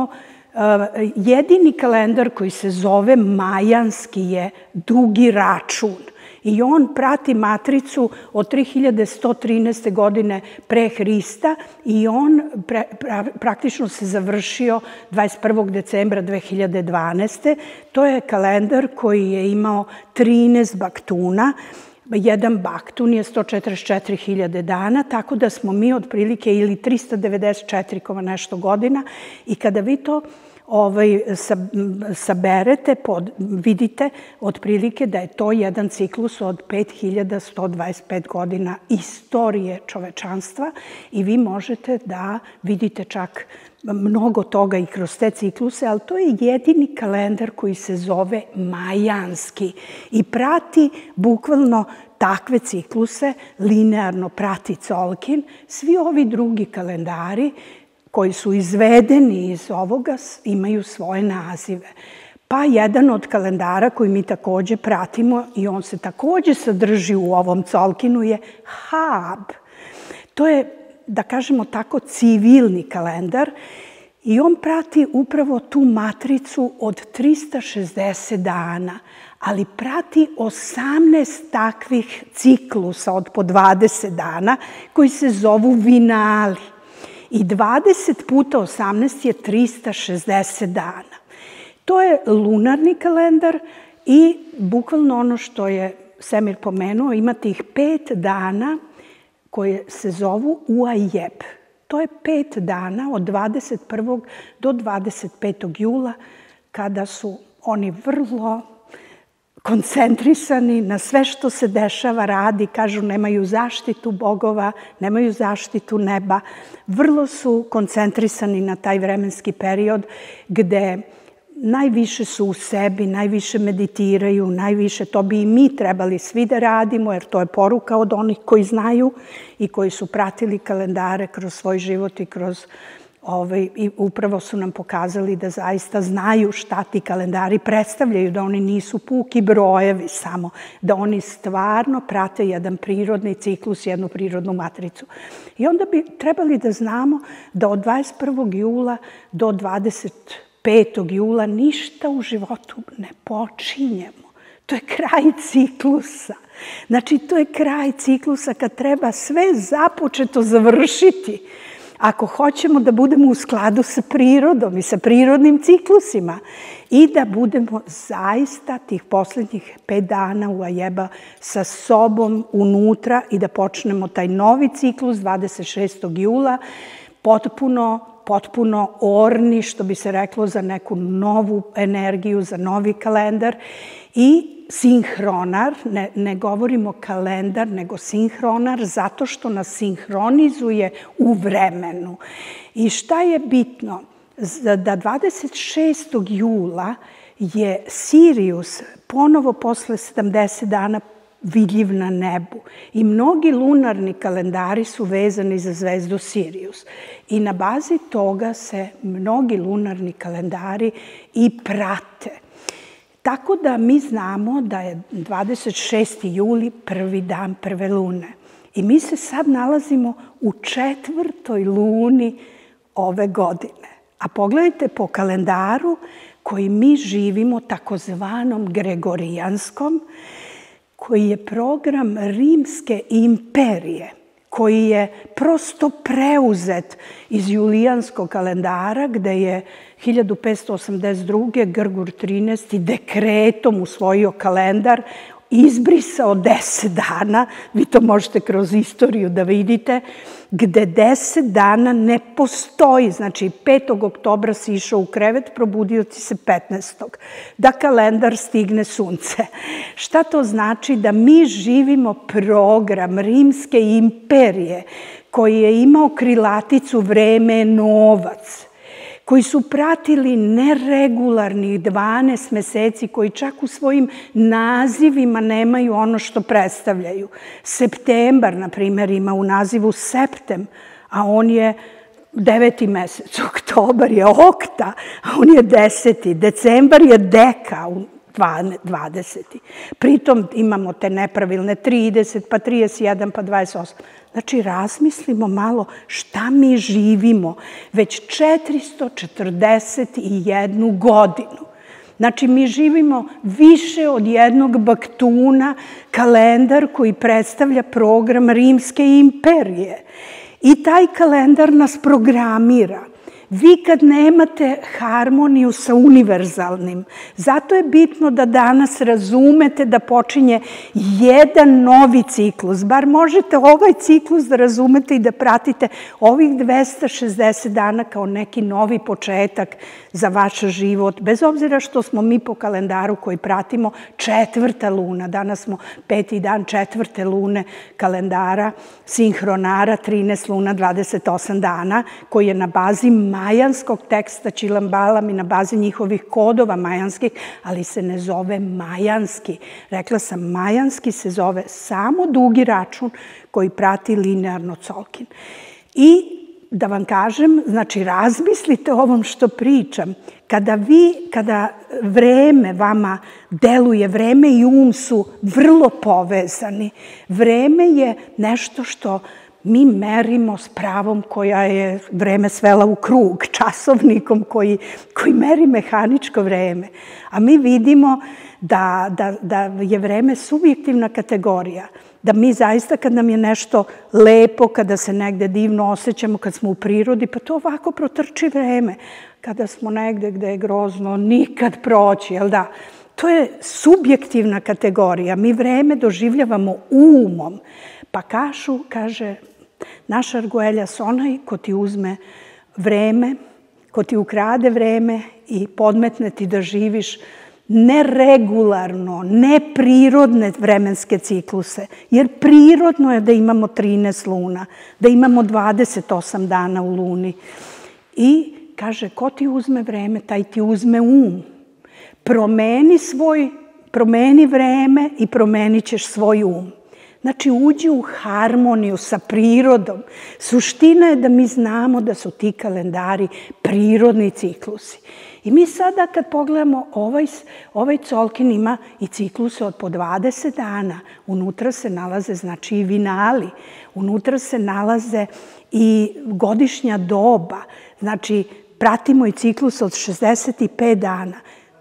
jedini kalendar koji se zove majanski je dugi račun. I on prati matricu od tri hiljade sto trinaeste. godine pre Hrista i on pre, pra, praktično se završio dvadeset prvog decembra dve hiljade dvanaeste. To je kalendar koji je imao trinaest baktuna. Jedan baktun je sto četrdeset četiri hiljade dana, tako da smo mi otprilike ili trista devedeset četiri nešto godina i kada vi to ovaj, saberete, pod, vidite otprilike da je to jedan ciklus od pet hiljada sto dvadeset pet godina istorije čovečanstva i vi možete da vidite čak mnogo toga i kroz te cikluse, ali to je jedini kalendar koji se zove majanski i prati bukvalno takve cikluse, linearno prati Colkin. Svi ovi drugi kalendari koji su izvedeni iz ovoga imaju svoje nazive. Pa jedan od kalendara koji mi takođe pratimo i on se takođe sadrži u ovom Colkinu je Hab. To je, da kažemo tako, civilni kalendar i on prati upravo tu matricu od trista šezdeset dana, ali prati osamnaest takvih ciklusa od po dvadeset dana koji se zovu vinali. I dvadeset puta osamnaest je trista šezdeset dana. To je lunarni kalendar i bukvalno ono što je Semir pomenuo, ima tih pet dana koje se zovu Uajeb. To je pet dana od dvadeset prvog do dvadeset petog jula kada su oni vrlo koncentrisani na sve što se dešava, radi, kažu nemaju zaštitu bogova, nemaju zaštitu neba. Vrlo su koncentrisani na taj vremenski period gde najviše su u sebi, najviše meditiraju, najviše, to bi i mi trebali svi da radimo, jer to je poruka od onih koji znaju i koji su pratili kalendare kroz svoj život i kroz ovaj, i upravo su nam pokazali da zaista znaju šta ti kalendari predstavljaju, da oni nisu puki brojevi samo, da oni stvarno prate jedan prirodni ciklus, jednu prirodnu matricu. I onda bi trebali da znamo da od dvadeset prvog jula do dvadeset petog jula ništa u životu ne počinjemo. To je kraj ciklusa. Znači, to je kraj ciklusa kad treba sve započeto završiti. Ako hoćemo da budemo u skladu sa prirodom i sa prirodnim ciklusima i da budemo zaista tih poslednjih pet dana u Ajeba sa sobom unutra i da počnemo taj novi ciklus dvadeset šestog jula potpuno potpuno orni, što bi se reklo, za neku novu energiju, za novi kalendar i sinhronar, ne, ne govorimo kalendar, nego sinhronar, zato što nas sinhronizuje u vremenu. I šta je bitno? Da dvadeset šestog jula je Sirius ponovo posle sedamdeset dana vidljiv na nebu. I mnogi lunarni kalendari su vezani za zvezdu Sirius. I na bazi toga se mnogi lunarni kalendari i prate. Tako da mi znamo da je dvadeset šesti juli prvi dan prve lune. I mi se sad nalazimo u četvrtoj luni ove godine. A pogledajte po kalendaru koji mi živimo, takozvanom gregorijanskom, koji je program Rimske imperije, koji je prosto preuzet iz julijanskog kalendara, gde je hiljadu petsto osamdeset druge. Grgur trinaesti. dekretom usvojio kalendar, izbrisao deset dana, vi to možete kroz istoriju da vidite, gde deset dana ne postoji. Znači, petog oktobra si išao u krevet, probudio ti se petnaestog da kalendar stigne sunce. Šta to znači? Da mi živimo program Rimske imperije koji je imao krilaticu vreme je novac, koji su pratili neregularnih dvanaest meseci, koji čak u svojim nazivima nemaju ono što predstavljaju. Septembar, na primjer, ima u nazivu septem, a on je deveti mesec. Oktobar je okta, a on je deseti. Decembar je deka, dvadeseti. Pritom imamo te nepravilne trideset, pa trideset jedan, pa dvadeset osam. Znači, razmislimo malo šta mi živimo već četiristo četrdeset jednu godinu. Znači, mi živimo više od jednog baktuna, kalendar koji predstavlja program Rimske imperije. I taj kalendar nas programira. Vi kad nemate harmoniju sa univerzalnim, zato je bitno da danas razumete da počinje jedan novi ciklus. Bar možete ovaj ciklus da razumete i da pratite ovih dvesta šezdeset dana kao neki novi početak za vaš život. Bez obzira što smo mi po kalendaru koji pratimo četvrta luna. Danas smo peti dan četvrte lune kalendara, sinhronara, trinaest luna, dvadeset osam dana, koji je na bazi majanskog teksta Čilambalam i na bazi njihovih kodova majanskih, ali se ne zove majanski. Rekla sam, majanski se zove samo dugi račun koji prati linearno Colkin. I da vam kažem, znači razmislite o ovom što pričam. Kada vi, kada vreme vama deluje, vreme i um su vrlo povezani. Vreme je nešto što mi merimo s pravom koja je vreme svela u krug, časovnikom koji, koji meri mehaničko vreme. A mi vidimo da, da, da je vreme subjektivna kategorija. Da mi zaista kad nam je nešto lepo, kada se negde divno osjećamo, kad smo u prirodi, pa to ovako protrči vreme. Kada smo negde gde je grozno, nikad proći, jel da? To je subjektivna kategorija. Mi vreme doživljavamo umom. Pa kažu, kaže naš Argueljas, onaj ko ti uzme vreme, ko ti ukrade vreme i podmetne ti da živiš neregularno, neprirodne vremenske cikluse. Jer prirodno je da imamo trinaest luna, da imamo dvadeset osam dana u luni. I kaže, ko ti uzme vreme, taj ti uzme um. Promeni svoj, promeni vreme i promenit ćeš svoj um. Znači, uđi u harmoniju sa prirodom. Suština je da mi znamo da su ti kalendari prirodni ciklusi. I mi sada kad pogledamo, ovaj, ovaj Colkin ima i cikluse od po dvadeset dana. Unutra se nalaze, znači, i vinali. Unutra se nalaze i godišnja doba. Znači, pratimo i ciklus od šezdeset pet dana.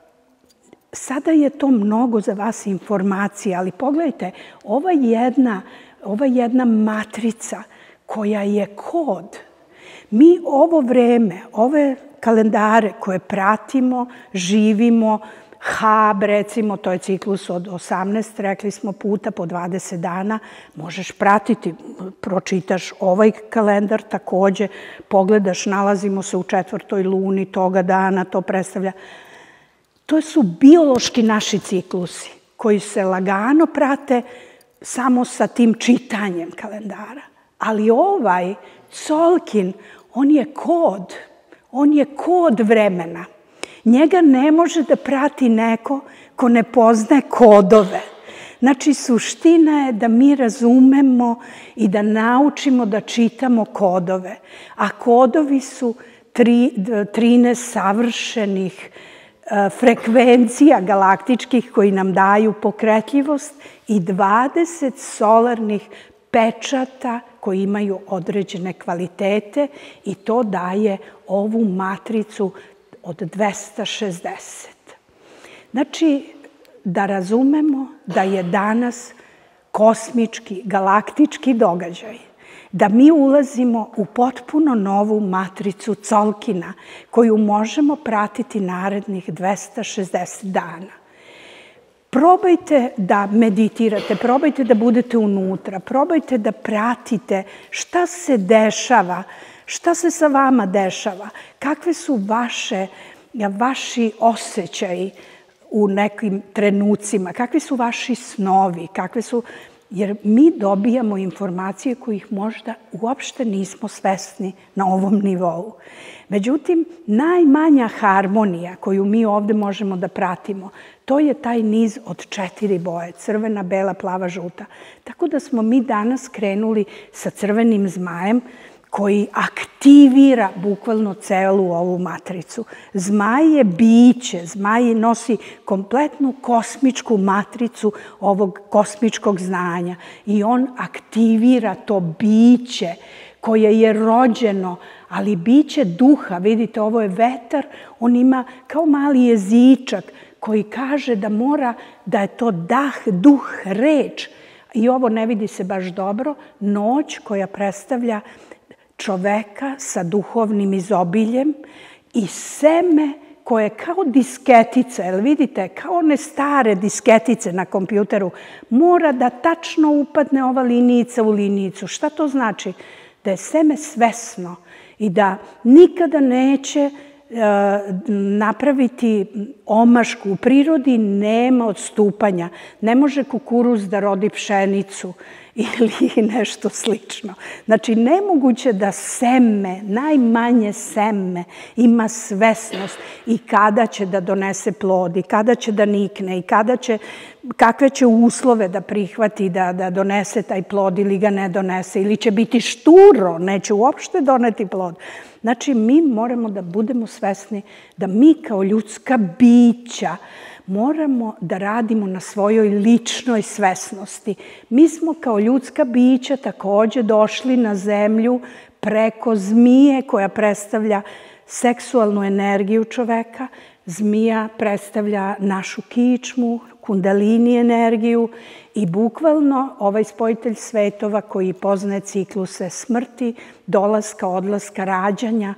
Sada je to mnogo za vas informacija, ali pogledajte, ova jedna, ova jedna matrica koja je kod, mi ovo vreme, ove kalendare koje pratimo, živimo, Hab, recimo, to je ciklus od osamnaest, rekli smo, puta po dvadeset dana, možeš pratiti, pročitaš ovaj kalendar, takođe pogledaš, nalazimo se u četvrtoj luni toga dana, to predstavlja. To su biološki naši ciklusi koji se lagano prate samo sa tim čitanjem kalendara. Ali ovaj Colkin, on je kod, on je kod vremena. Njega ne može da prati neko ko ne poznaje kodove. Znači, suština je da mi razumemo i da naučimo da čitamo kodove. A kodovi su trinaest savršenih frekvencija galaktičkih koji nam daju pokretljivost i dvadeset solarnih pečata koji imaju određene kvalitete i to daje ovu matricu od dvesta šezdeset. Znači, da razumemo da je danas kosmički, galaktički događaj, da mi ulazimo u potpuno novu matricu Colkina koju možemo pratiti narednih dvesta šezdeset dana. Probajte da meditirate, probajte da budete unutra, probajte da pratite šta se dešava, šta se sa vama dešava, kakve su vaše, vaši osjećaji u nekim trenucima, kakvi su vaši snovi, kakve su... Jer mi dobijamo informacije kojih možda uopšte nismo svesni na ovom nivou. Međutim, najmanja harmonija koju mi ovde možemo da pratimo, to je taj niz od četiri boje, crvena, bela, plava, žuta. Tako da smo mi danas krenuli sa crvenim zmajem, koji aktivira bukvalno celu ovu matricu. Zmaj je biće, zmaj nosi kompletnu kosmičku matricu ovog kosmičkog znanja i on aktivira to biće koje je rođeno, ali biće duha, vidite, ovo je vetar, on ima kao mali jezičak koji kaže da mora, da je to dah, duh, reč. I ovo ne vidi se baš dobro, noć koja predstavlja čoveka sa duhovnim izobiljem i seme koje je kao disketice, jel vidite, kao one stare disketice na kompjuteru, mora da tačno upadne ova linijica u linijicu. Šta to znači? Da je seme svesno i da nikada neće napraviti omašku. U prirodi nema odstupanja. Ne može kukuruz da rodi pšenicu ili nešto slično. Znači, nemoguće da seme, najmanje seme, ima svesnost i kada će da donese plod i kada će da nikne i kada će, kakve će uslove da prihvati da, da donese taj plod ili ga ne donese ili će biti šturo, neće uopšte doneti plod. Znači, mi moramo da budemo svesni da mi kao ljudska bića moramo da radimo na svojoj ličnoj svesnosti. Mi smo kao ljudska bića takođe došli na zemlju preko zmije koja predstavlja seksualnu energiju čoveka. Zmija predstavlja našu kičmu, kundalini energiju i bukvalno ovaj spojitelj svetova koji poznaje cikluse smrti, dolaska, odlaska, rađanja.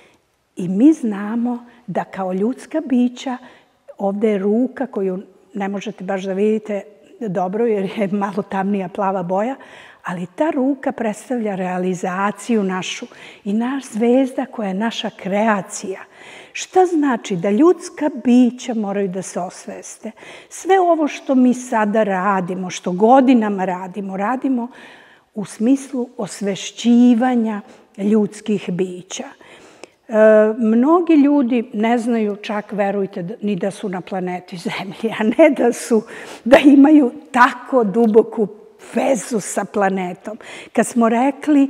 I mi znamo da kao ljudska bića ovde je ruka koju ne možete baš da vidite dobro jer je malo tamnija plava boja, ali ta ruka predstavlja realizaciju našu i naš zvezda koja je naša kreacija. Šta znači? Da ljudska bića moraju da se osveste. Sve ovo što mi sada radimo, što godinama radimo, radimo u smislu osvešćivanja ljudskih bića. E, mnogi ljudi ne znaju, čak verujte, ni da su na planeti Zemlji, a ne da su, da imaju tako duboku vezu sa planetom. Kad smo rekli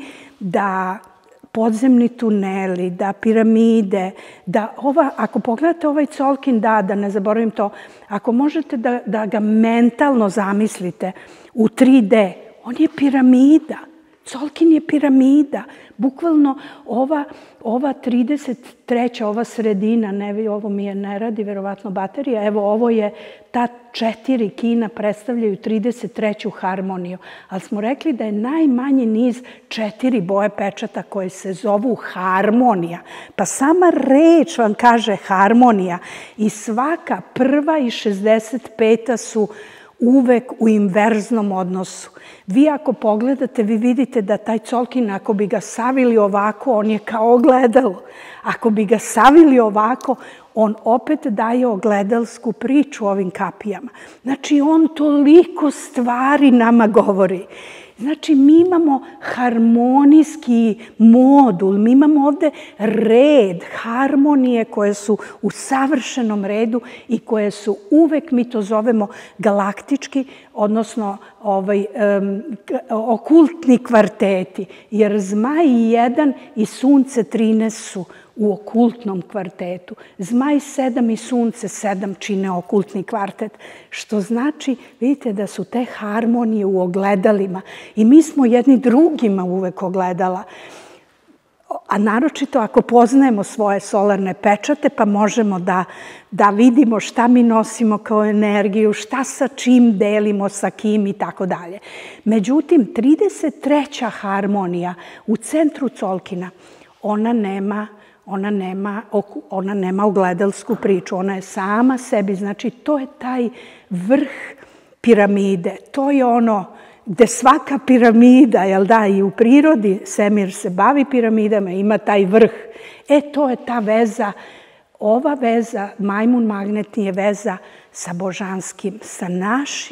da podzemni tuneli, da piramide, da ova, ako pogledate ovaj Colkin, da, da ne zaboravim to, ako možete da, da ga mentalno zamislite u tri de, on je piramida. Colkin je piramida. Bukvalno ova, ova trideset treća, ova sredina, ne, ovo mi je ne radi, verovatno baterija, evo ovo je, ta četiri kina predstavljaju trideset treću harmoniju, ali smo rekli da je najmanji niz četiri boje pečata koje se zovu harmonija. Pa sama reč vam kaže harmonija i svaka prva i šezdeset peta su uvek u inverznom odnosu. Vi ako pogledate, vi vidite da taj Colkin, ako bi ga savili ovako, on je kao ogledalo. Ako bi ga savili ovako, on opet daje ogledalsku priču ovim kapijama. Znači, on toliko stvari nama govori. Znači, mi imamo harmonijski modul, mi imamo ovde red, harmonije koje su u savršenom redu i koje su uvek, mi to zovemo galaktički, odnosno ovaj, um, okultni kvarteti, jer Zmaj jedan i Sunce trinaest su u okultnom kvartetu. Zmaj sedam i Sunce sedam čine okultni kvartet, što znači, vidite da su te harmonije u ogledalima i mi smo jedni drugima uvek ogledala. A naročito ako poznajemo svoje solarne pečate, pa možemo da, da vidimo šta mi nosimo kao energiju, šta sa čim delimo, sa kim i tako dalje. Međutim, trideset treća harmonija u centru Colkina, ona nema Ona nema, ona nema ogledalsku priču, ona je sama sebi, znači to je taj vrh piramide, to je ono gde svaka piramida, jel da, i u prirodi svemir se bavi piramidama, ima taj vrh. E, to je ta veza, ova veza, majmun magnetni je veza sa božanskim, sa našim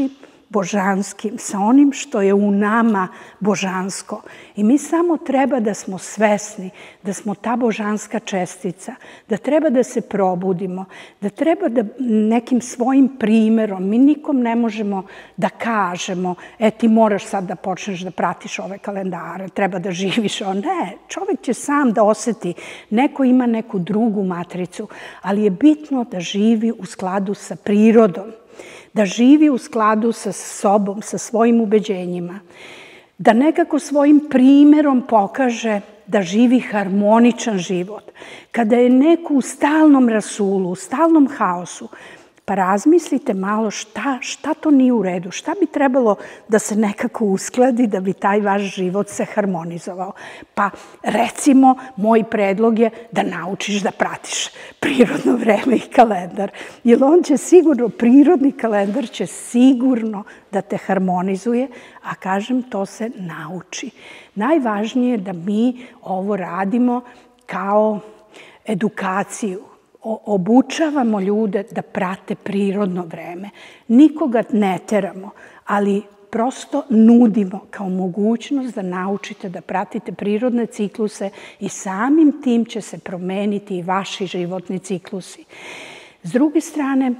božanskim, sa onim što je u nama božansko. I mi samo treba da smo svesni da smo ta božanska čestica, da treba da se probudimo, da treba da nekim svojim primerom, mi nikom ne možemo da kažemo, e ti moraš sad da počneš da pratiš ove kalendare, treba da živiš. O ne, čovjek će sam da oseti, neko ima neku drugu matricu, ali je bitno da živi u skladu sa prirodom, da živi u skladu sa sobom, sa svojim ubeđenjima, da nekako svojim primerom pokaže da živi harmoničan život. Kada je neko u stalnom rasulu, u stalnom haosu, pa razmislite malo šta, šta to nije u redu, šta bi trebalo da se nekako uskladi da bi taj vaš život se harmonizovao. Pa recimo, moj predlog je da naučiš da pratiš prirodno vreme i kalendar, jer on će sigurno, prirodni kalendar će sigurno da te harmonizuje, a kažem, to se nauči. Najvažnije je da mi ovo radimo kao edukaciju. Obučavamo ljude da prate prirodno vreme. Nikoga ne teramo, ali prosto nudimo kao mogućnost da naučite da pratite prirodne cikluse i samim tim će se promeniti i vaši životni ciklusi. S druge strane,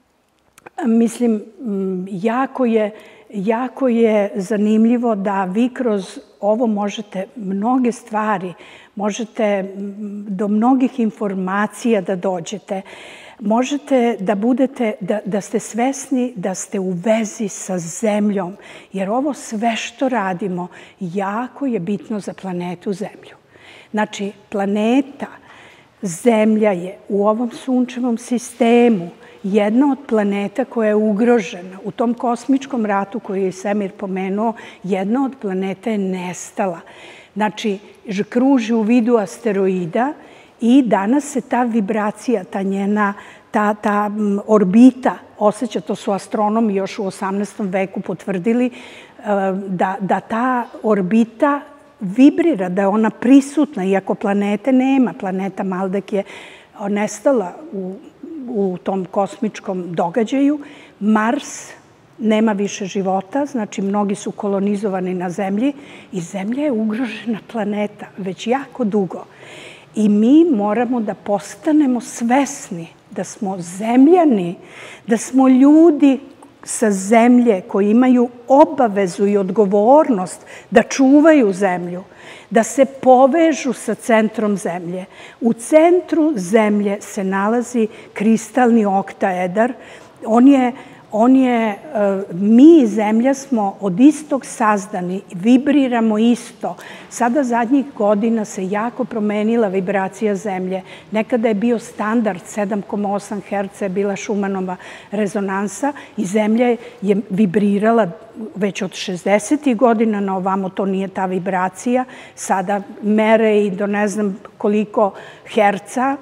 mislim, jako je, jako je zanimljivo da vi kroz ovo možete mnoge stvari, možete do mnogih informacija da dođete, možete da budete, da, da ste svesni da ste u vezi sa zemljom, jer ovo sve što radimo jako je bitno za planetu Zemlju. Znači, planeta Zemlja je u ovom sunčevom sistemu jedna od planeta koja je ugrožena. U tom kosmičkom ratu koji je Semir pomenuo, jedna od planeta je nestala. Znači, kruži u vidu asteroida i danas se ta vibracija, ta njena, ta, ta orbita osjeća, to su astronomi još u osamnaestom veku potvrdili, da, da ta orbita vibrira, da je ona prisutna, iako planete nema. Planeta Maldek je nestala u, u tom kosmičkom događaju. Mars nema više života, znači mnogi su kolonizovani na Zemlji i Zemlja je ugrožena planeta već jako dugo. I mi moramo da postanemo svesni da smo zemljani, da smo ljudi sa Zemlje koji imaju obavezu i odgovornost da čuvaju Zemlju, da se povežu sa centrom Zemlje. U centru Zemlje se nalazi kristalni oktaedar. On je On je, mi Zemlja smo od istog sazdani, vibriramo isto. Sada zadnjih godina se jako promenila vibracija Zemlje. Nekada je bio standard sedam zarez osam herca, je bila Šumanova rezonansa i Zemlja je vibrirala već od šezdesetih godina na ovamo, to nije ta vibracija. Sada mere i do ne znam koliko herca.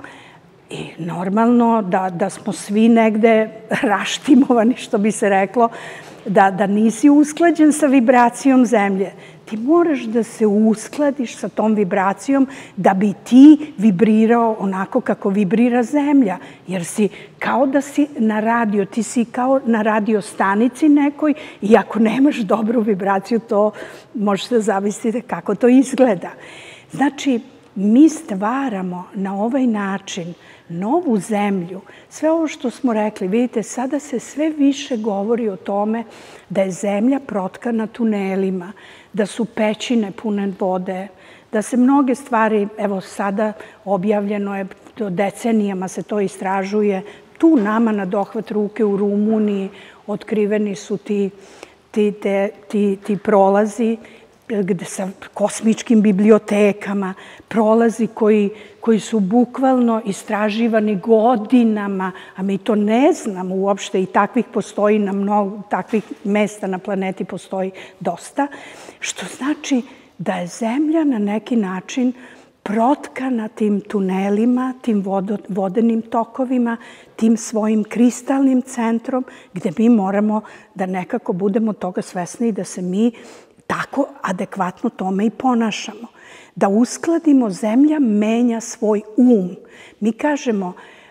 I normalno da, da smo svi negde raštimovani, što bi se reklo, da, da nisi usklađen sa vibracijom Zemlje. Ti moraš da se uskladiš sa tom vibracijom da bi ti vibrirao onako kako vibrira Zemlja. Jer si kao da si na radio, ti si kao na radio stanici nekoj i ako nemaš dobru vibraciju, to možete da zamislite kako to izgleda. Znači, mi stvaramo na ovaj način novu Zemlju. Sve ovo što smo rekli, vidite, sada se sve više govori o tome da je Zemlja protkana tunelima, da su pećine pune vode, da se mnoge stvari, evo sada objavljeno je, decenijama se to istražuje, tu nama na dohvat ruke u Rumuniji otkriveni su ti, ti, te, ti, ti prolazi gde sa kosmičkim bibliotekama, prolazi koji, koji su bukvalno istraživani godinama, a mi to ne znamo uopšte i takvih postoji na mnogo, takvih mesta na planeti postoji dosta, što znači da je Zemlja na neki način protkana tim tunelima, tim vodenim tokovima, tim svojim kristalnim centrom, gde mi moramo da nekako budemo toga svesni i da se mi tako adekvatno tome i ponašamo. Da uskladimo, Zemlja menja svoj um. Mi kažemo,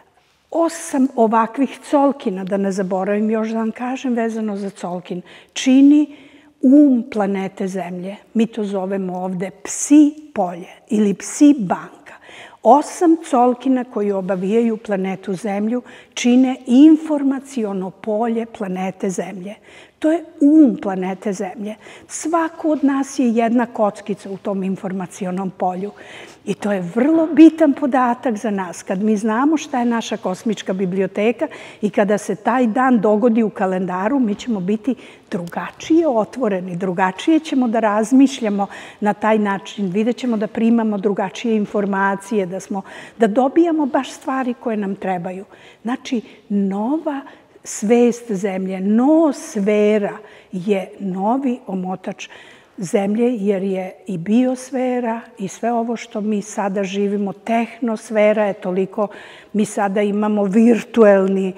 Osam ovakvih colkina, da ne zaboravim još da vam kažem vezano za colkin, čini um planete Zemlje. Mi to zovemo ovde psi polje ili psi banka. Osam colkina koji obavijaju planetu Zemlju čine informaciono polje planete Zemlje. To je um planete Zemlje. Svako od nas je jedna kockica u tom informacionom polju. I to je vrlo bitan podatak za nas. Kad mi znamo šta je naša kosmička biblioteka i kada se taj dan dogodi u kalendaru, mi ćemo biti drugačije otvoreni, drugačije ćemo da razmišljamo na taj način. Vidjet ćemo da primamo drugačije informacije, da, smo, da dobijamo baš stvari koje nam trebaju. Znači, nova svest Zemlje, noosfera je novi omotač Zemlje, jer je i biosfera i sve ovo što mi sada živimo, tehnosfera je toliko, mi sada imamo virtuelni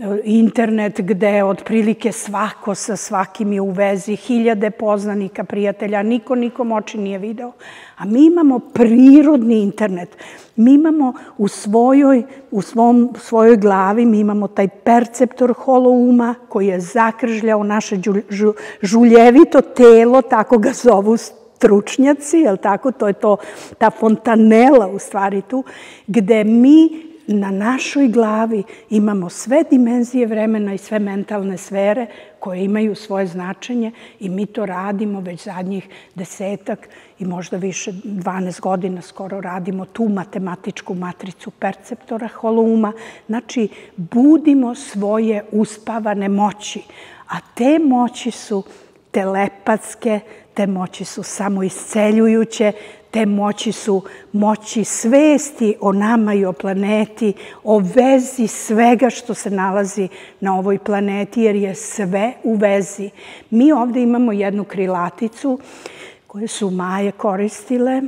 internet gde otprilike svako sa svakim je u vezi, hiljade poznanika, prijatelja, niko nikom oči nije video. A mi imamo prirodni internet. Mi imamo u svojoj, u svom, svojoj glavi, mi imamo taj perceptor holouma koji je zakržljao naše đu, žu, žuljevito telo, tako ga zovu stručnjaci, jel tako? To je to, ta fontanela u stvari tu, gde mi na našoj glavi imamo sve dimenzije vremena i sve mentalne sfere koje imaju svoje značenje i mi to radimo već zadnjih desetak i možda više, dvanaest godina skoro radimo tu matematičku matricu perceptora holouma. Znači, budimo svoje uspavane moći, a te moći su telepatske, te moći su samoisceljujuće, te moći su moći svesti o nama i o planeti, o vezi svega što se nalazi na ovoj planeti, jer je sve u vezi. Mi ovde imamo jednu krilaticu koju su Maje koristile,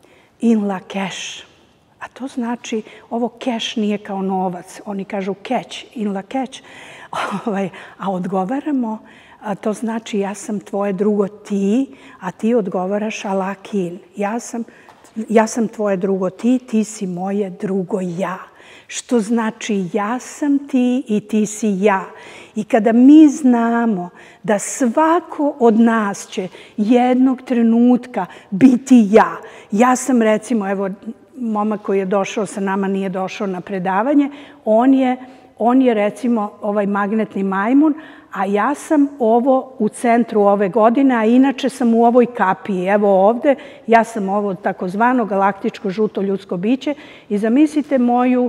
in lakesh. A to znači, ovo keš nije kao novac, oni kažu keć, in lakesh. A odgovaramo, a to znači ja sam tvoje drugo ti, a ti odgovaraš alakin. Ja sam, ja sam tvoje drugo ti, ti si moje drugo ja. Što znači ja sam ti i ti si ja. I kada mi znamo da svako od nas će jednog trenutka biti ja. Ja sam recimo, evo, momak koji je došao sa nama, nije došao na predavanje, on je, on je recimo ovaj magnetni majmun, a ja sam ovo u centru ove godine, a inače sam u ovoj kapiji. Evo ovde, ja sam ovo takozvano galaktičko žuto ljudsko biće i zamislite moju,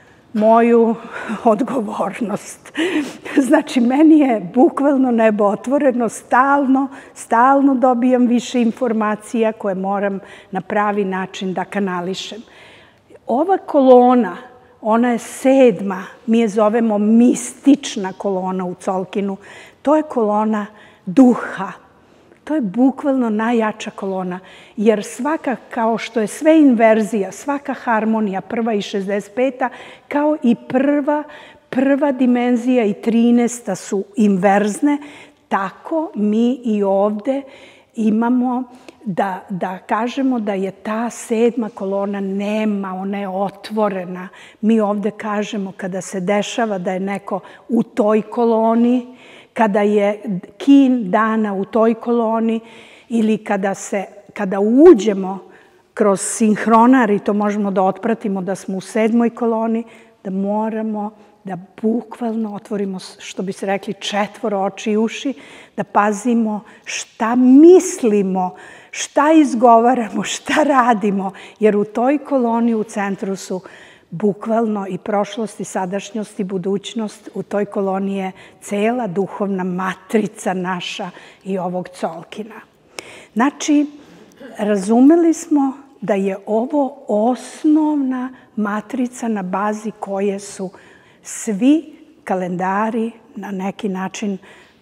moju odgovornost. Znači, meni je bukvalno nebo otvoreno, stalno, stalno dobijam više informacija koje moram na pravi način da kanališem. Ova kolona, ona je sedma, mi je zovemo mistična kolona u Colkinu. To je kolona duha. To je bukvalno najjača kolona, jer svaka, kao što je sve inverzija, svaka harmonija, prva i šezdeset peta, kao i prva, prva dimenzija i trinaesta su inverzne, tako mi i ovde imamo da, da kažemo da je ta sedma kolona nema, ona je otvorena. Mi ovde kažemo kada se dešava da je neko u toj koloni, kada je kin dana u toj koloni ili kada, se, kada uđemo kroz sinhronar i to možemo da otpratimo da smo u sedmoj koloni, da moramo da bukvalno otvorimo, što bi se rekli, četvoro oči i uši, da pazimo šta mislimo, šta izgovaramo, šta radimo, jer u toj koloni u centru su bukvalno i prošlost i sadašnjost i budućnost. U toj koloni je cela duhovna matrica naša i ovog Colkina. Znači, razumeli smo da je ovo osnovna matrica na bazi koje su svi kalendari na neki način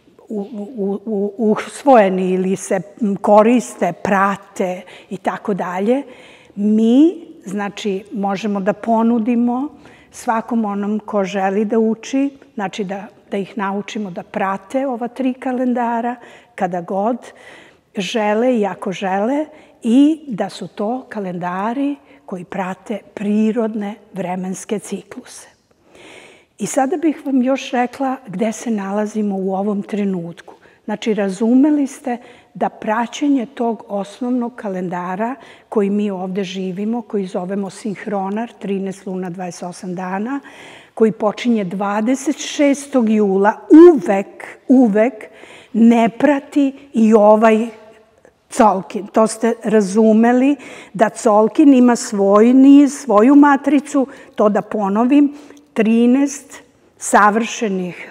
usvojeni ili se koriste, prate i tako dalje. Mi, znači, možemo da ponudimo svakom onom ko želi da uči, znači da, da ih naučimo da prate ova tri kalendara kada god žele i ako žele i da su to kalendari koji prate prirodne vremenske cikluse. I sada bih vam još rekla gde se nalazimo u ovom trenutku. Znači, razumeli ste da praćenje tog osnovnog kalendara koji mi ovde živimo, koji zovemo sinhronar, trinaest luna, dvadeset osam dana, koji počinje dvadeset šestog jula, uvek, uvek ne prati i ovaj Colkin. To ste razumeli da Colkin ima svoj niz, svoju matricu, to da ponovim, trinaest savršenih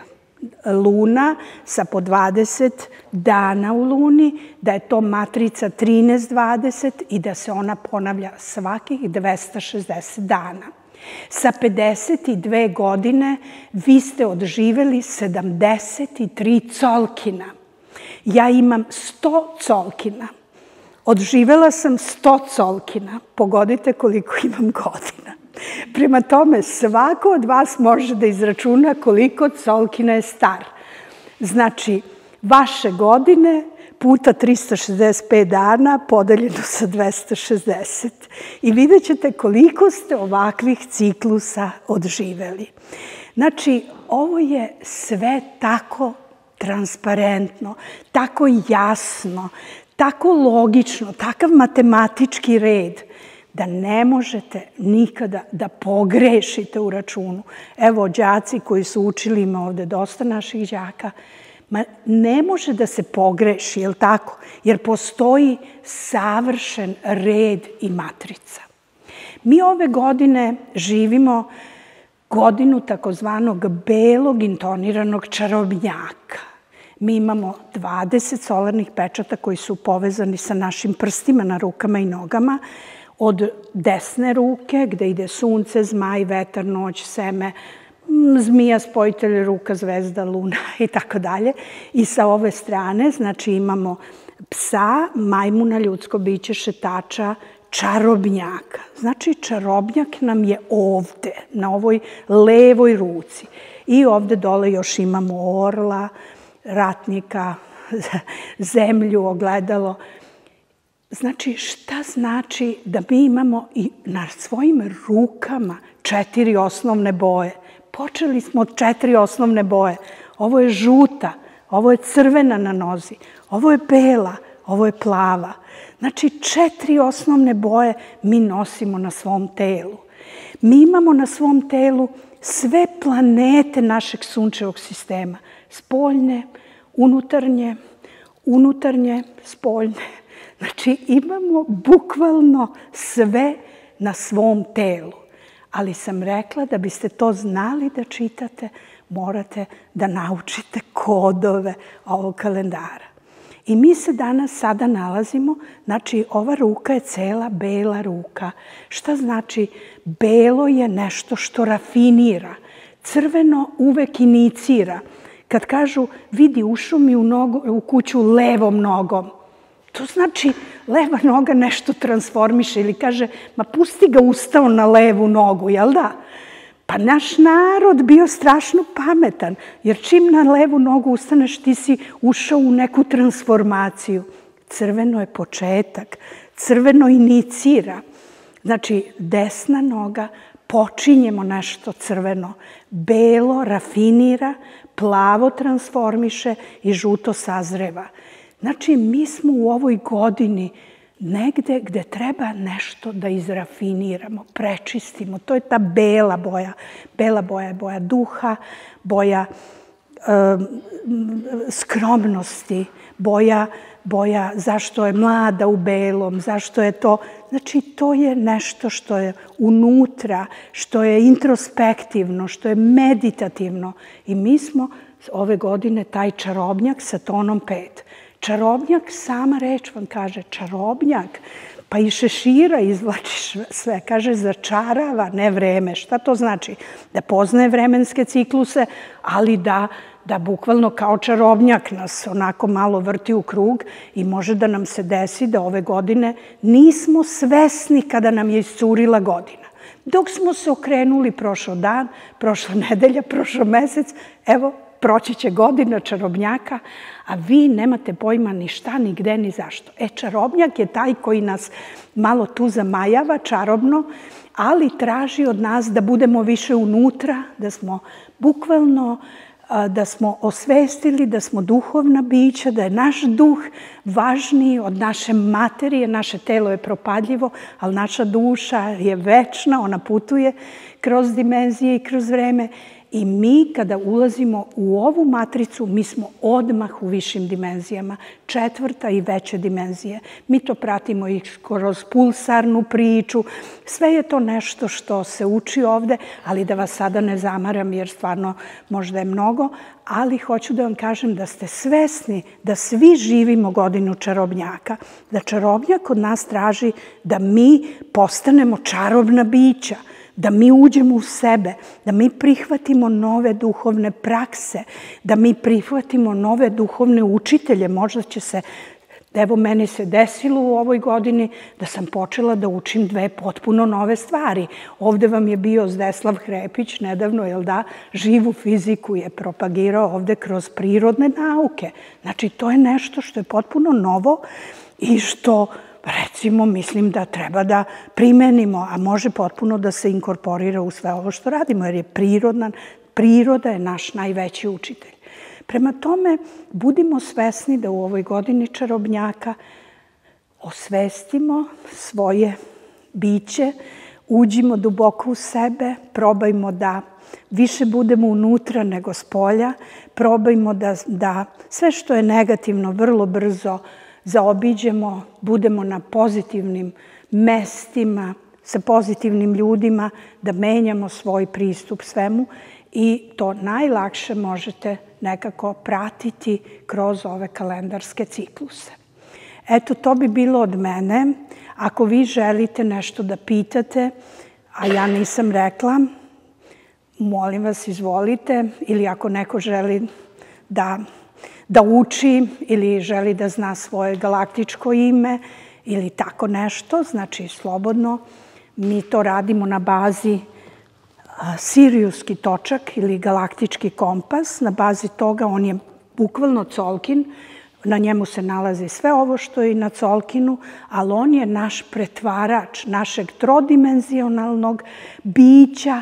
luna sa po dvadeset dana u luni, da je to matrica trinaest dvadeset i da se ona ponavlja svakih dvesta šezdeset dana. Sa pedeset dve godine vi ste odživeli sedamdeset tri Colkina. Ja imam sto Colkina. Odživela sam sto Colkina. Pogodite koliko imam godina. Prema tome, svako od vas može da izračuna koliko Colkina je star. Znači, vaše godine puta trista šezdeset pet dana podeljeno sa dvesta šezdeset. I vidjet ćete koliko ste ovakvih ciklusa odživeli. Znači, ovo je sve tako transparentno, tako jasno, tako logično, takav matematički red, da ne možete nikada da pogrešite u računu. Evo, đaci koji su učili, ima ovde dosta naših đaka, ma ne može da se pogreši, je li tako? Jer postoji savršen red i matrica. Mi ove godine živimo godinu takozvanog belog intoniranog čarobnjaka. Mi imamo dvadeset solarnih pečata koji su povezani sa našim prstima na rukama i nogama, od desne ruke, gde ide sunce, zmaj, vetar, noć, seme, zmija, spojitelj, ruka, zvezda, luna i tako dalje. I sa ove strane, znači, imamo psa, majmuna, ljudsko biće, šetača, čarobnjaka. Znači, čarobnjak nam je ovde, na ovoj levoj ruci. I ovde dole još imamo orla, ratnika, zemlju, ogledalo. Znači, šta znači da mi imamo i na svojim rukama četiri osnovne boje? Počeli smo od četiri osnovne boje. Ovo je žuta, ovo je crvena na nozi, ovo je bela, ovo je plava. Znači, četiri osnovne boje mi nosimo na svom telu. Mi imamo na svom telu sve planete našeg sunčevog sistema. Spoljne, unutarnje, unutarnje, spoljne. Znači, imamo bukvalno sve na svom telu. Ali sam rekla da biste to znali da čitate, morate da naučite kodove ovog kalendara. I mi se danas sada nalazimo, znači ova ruka je cela bela ruka. Šta znači? Belo je nešto što rafinira. Crveno uvek inicira. Kad kažu, vidi, ušao mi u, nogu, u kuću levom nogom, to znači leva noga nešto transformiše ili kaže, ma pusti ga, ustao na levu nogu, jel da? Pa naš narod bio strašno pametan, jer čim na levu nogu ustaneš, ti si ušao u neku transformaciju. Crveno je početak, crveno inicira. Znači, desna noga, počinjemo nešto crveno, belo rafinira, plavo transformiše i žuto sazreva. Znači, mi smo u ovoj godini negde gde treba nešto da izrafiniramo, prečistimo. To je ta bela boja. Bela boja je boja duha, boja e, skromnosti, boja, boja zašto je mlada u belom, zašto je to... Znači, to je nešto što je unutra, što je introspektivno, što je meditativno. I mi smo ove godine taj čarobnjak sa tonom pet. Čarobnjak, sama reč vam kaže, čarobnjak, pa i šešira izvlačiš sve. Kaže, začarava, ne vreme. Šta to znači? Da poznaje vremenske cikluse, ali da, da bukvalno kao čarobnjak nas onako malo vrti u krug i može da nam se desi da ove godine nismo svesni kada nam je iscurila godina. Dok smo se okrenuli prošao dan, prošla nedelja, prošao mesec, evo, proći će godina čarobnjaka, a vi nemate pojma ni šta, ni gde, ni zašto. E, čarobnjak je taj koji nas malo tu zamajava, čarobno, ali traži od nas da budemo više unutra, da smo bukvalno, da smo osvestili da smo duhovna bića, da je naš duh važniji od naše materije, naše telo je propadljivo, ali naša duša je večna, ona putuje kroz dimenzije i kroz vreme. I mi kada ulazimo u ovu matricu, mi smo odmah u višim dimenzijama, četvrta i veće dimenzije. Mi to pratimo i kroz pulsarnu priču. Sve je to nešto što se uči ovde, ali da vas sada ne zamaram jer stvarno možda je mnogo, ali hoću da vam kažem da ste svesni da svi živimo godinu čarobnjaka, da čarobnjak od nas traži da mi postanemo čarobna bića, da mi uđemo u sebe, da mi prihvatimo nove duhovne prakse, da mi prihvatimo nove duhovne učitelje. Možda će se, evo meni se desilo u ovoj godini da sam počela da učim dve potpuno nove stvari. Ovde vam je bio Zdeslav Hrepić nedavno, jel da, živu fiziku je propagirao ovde kroz prirodne nauke. Znači, to je nešto što je potpuno novo i što, recimo, mislim da treba da primenimo, a može potpuno da se inkorporira u sve ovo što radimo, jer je prirodna, priroda je naš najveći učitelj. Prema tome, budimo svesni da u ovoj godini čarobnjaka osvestimo svoje biće, uđimo duboko u sebe, probajmo da više budemo unutra nego spolja, probajmo da, da sve što je negativno vrlo brzo zaobiđemo, budemo na pozitivnim mestima, sa pozitivnim ljudima, da menjamo svoj pristup svemu i to najlakše možete nekako pratiti kroz ove kalendarske cikluse. Eto, to bi bilo od mene. Ako vi želite nešto da pitate, a ja nisam rekla, molim vas, izvolite, ili ako neko želi da da uči ili želi da zna svoje galaktičko ime ili tako nešto, znači slobodno. Mi to radimo na bazi Sirijuski točak ili galaktički kompas. Na bazi toga on je bukvalno Colkin, na njemu se nalazi sve ovo što je i na Colkinu, ali on je naš pretvarač našeg trodimenzionalnog bića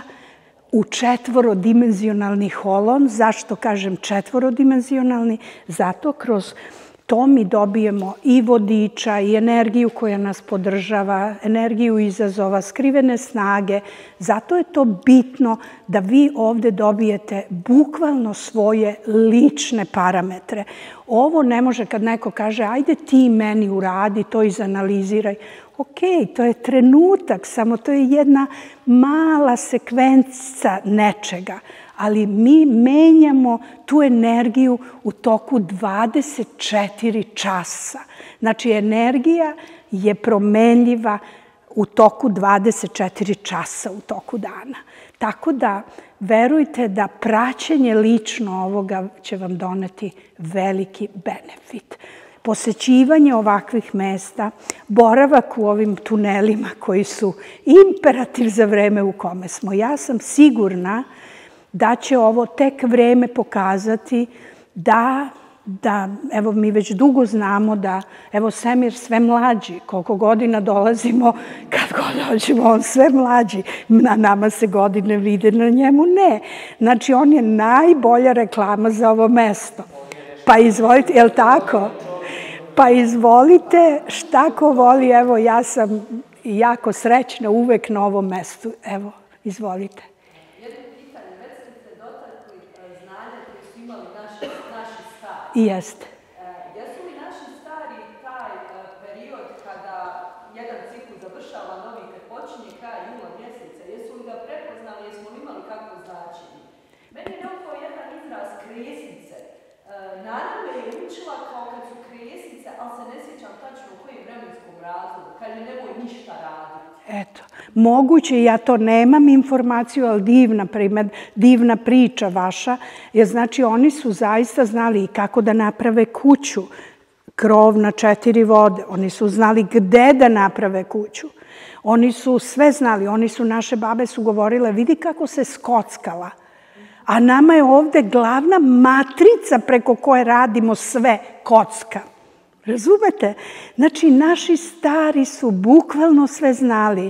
u četvorodimenzionalni holon. Zašto kažem četvorodimenzionalni? Zato kroz to mi dobijemo i vodiča i energiju koja nas podržava, energiju izazova, skrivene snage. Zato je to bitno da vi ovde dobijete bukvalno svoje lične parametre. Ovo ne može kad neko kaže ajde ti meni uradi, to izanaliziraj. Ok, to je trenutak, samo to je jedna mala sekvenca nečega, ali mi menjamo tu energiju u toku dvadeset četiri časa. Znači, energija je promenljiva u toku dvadeset četiri časa u toku dana. Tako da, verujte da praćenje lično ovoga će vam doneti veliki benefit. Posećivanje ovakvih mesta, boravak u ovim tunelima koji su imperativ za vreme u kome smo. Ja sam sigurna da će ovo tek vreme pokazati da, da, evo mi već dugo znamo da, evo svemir sve mlađi, koliko godina dolazimo, kad god dođemo, on sve mlađi. Na nama se godine vide, na njemu ne. Znači, on je najbolja reklama za ovo mesto. Pa izvolite, je li tako? Pa izvolite, šta ko voli, evo ja sam jako srećna uvek na ovom mestu. Evo, izvolite. Jedno pitanje, već ste se dotakli znanja koje su imali naši, naši stari. Jeste. Jesu li naši stari taj period kada jedan ciklus završava, novi kad počinje kraj jula mjeseca, jesu li ga prepoznali, jesmo li imali kakvo značenje? Meni je nekako jedan izraz krijesnice. Naravno je učila kao kad su krijesnice, ali se ne sjećam tačno u kojem vremenskom razlogu, kad je nemoj ništa raditi. Eto, moguće, ja to nemam informaciju, ali divna, primer, divna priča vaša, jer znači oni su zaista znali i kako da naprave kuću, krov na četiri vode, oni su znali gde da naprave kuću. Oni su sve znali, oni su, naše babe su govorile, vidi kako se skockala. A nama je ovde glavna matrica preko koje radimo sve, kocka. Razumete? Znači, naši stari su bukvalno sve znali.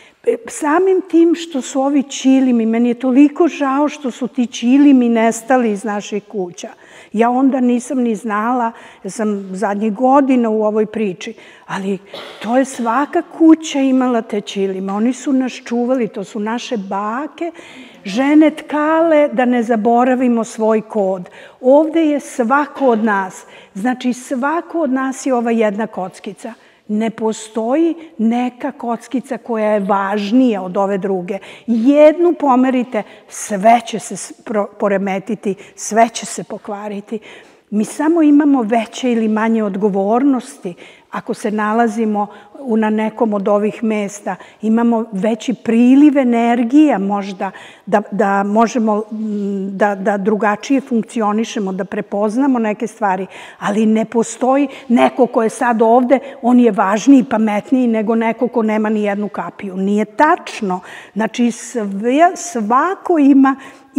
Samim tim što su ovi ćilimi, meni je toliko žao što su ti ćilimi nestali iz naših kuća. Ja onda nisam ni znala, ja sam zadnjih godina u ovoj priči, ali to je svaka kuća imala te ćilime. Oni su nas čuvali, to su naše bake, žene tkale da ne zaboravimo svoj kod. Ovde je svako od nas, znači svako od nas je ova jedna kockica. Ne postoji neka kockica koja je važnija od ove druge. Jednu pomerite, sve će se poremetiti, sve će se pokvariti. Mi samo imamo veće ili manje odgovornosti ako se nalazimo na nekom od ovih mesta. Imamo veći priliv energija možda da, da možemo da, da drugačije funkcionišemo, da prepoznamo neke stvari, ali ne postoji neko ko je sad ovde, on je važniji i pametniji nego neko ko nema ni jednu kapiju. Nije tačno. Znači sve, svako ima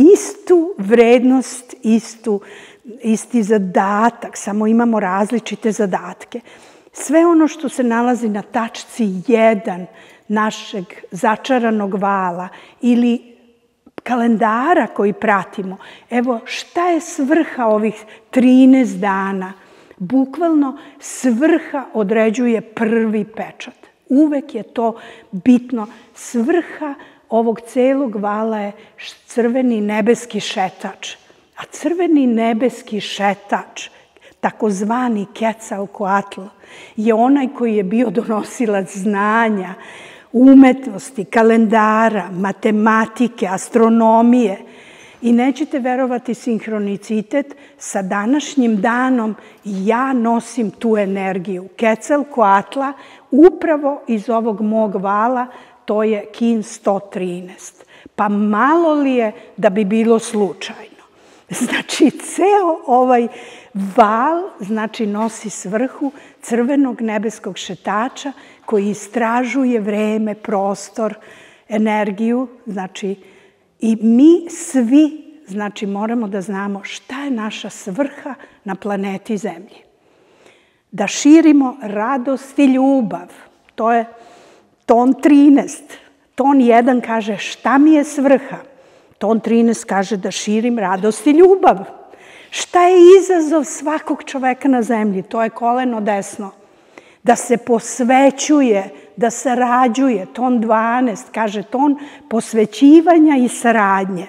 istu vrednost, istu isti zadatak, samo imamo različite zadatke. Sve ono što se nalazi na tačci jedan našeg začaranog vala ili kalendara koji pratimo, evo šta je svrha ovih trinaest dana? Bukvalno svrha određuje prvi pečat. Uvek je to bitno. Svrha ovog celog vala je crveni nebeski šetač. A crveni nebeski šetač, takozvani Quetzalcoatl, je onaj koji je bio donosilac znanja, umetnosti, kalendara, matematike, astronomije. I nećete verovati sinhronicitet, sa današnjim danom ja nosim tu energiju. Quetzalcoatla upravo iz ovog mog vala, to je Kin sto trinaest. Pa malo li je da bi bilo slučajno? Znači, ceo ovaj val znači, nosi svrhu crvenog nebeskog šetača koji istražuje vreme, prostor, energiju. Znači, i mi svi znači, moramo da znamo šta je naša svrha na planeti Zemlji. Da širimo radost i ljubav. To je ton trinaest. Ton jedan kaže šta mi je svrha. Ton trinaest kaže da širim radost i ljubav. Šta je izazov svakog čoveka na zemlji? To je koleno desno. Da se posvećuje, da sarađuje. Ton dvanaest kaže ton posvećivanja i saradnje.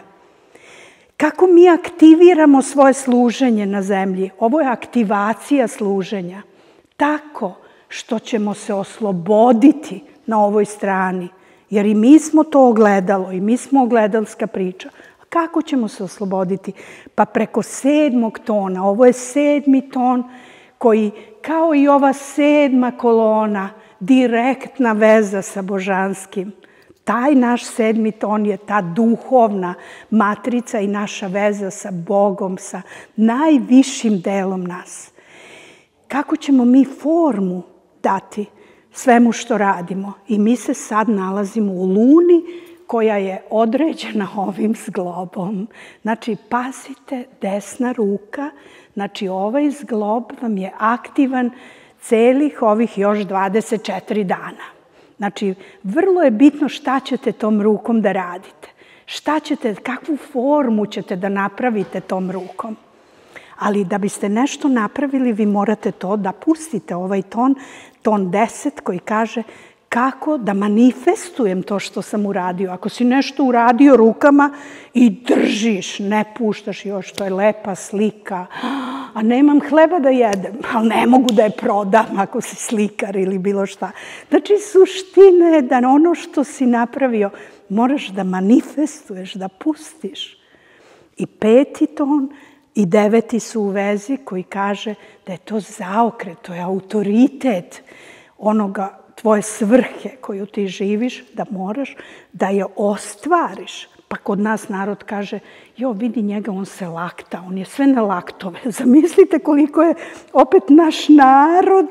Kako mi aktiviramo svoje služenje na zemlji? Ovo je aktivacija služenja. Tako što ćemo se osloboditi na ovoj strani. Jer i mi smo to ogledalo, i mi smo ogledalska priča. A kako ćemo se osloboditi? Pa preko sedmog tona. Ovo je sedmi ton koji, kao i ova sedma kolona, direktna veza sa božanskim. Taj naš sedmi ton je ta duhovna matrica i naša veza sa Bogom, sa najvišim delom nas. Kako ćemo mi formu dati svemu što radimo? I mi se sad nalazimo u luni koja je određena ovim zglobom. Znači, pazite, desna ruka, znači ovaj zglob vam je aktivan celih ovih još dvadeset četiri dana. Znači, vrlo je bitno šta ćete tom rukom da radite. Šta ćete, kakvu formu ćete da napravite tom rukom. Ali da biste nešto napravili, vi morate to da pustite, ovaj ton, ton deset koji kaže kako da manifestujem to što sam uradio. Ako si nešto uradio rukama i držiš, ne puštaš još, to je lepa slika, a nemam hleba da jedem, ali ne mogu da je prodam ako si slikar ili bilo šta. Znači, suština je da ono što si napravio moraš da manifestuješ, da pustiš. I peti ton i deveti su u vezi koji kaže da je to zaokret, to je autoritet onoga tvoje svrhe koju ti živiš, da moraš da je ostvariš. Pa kod nas narod kaže, jo, vidi njega, on se lakta, on je sve na laktove. Zamislite koliko je opet naš narod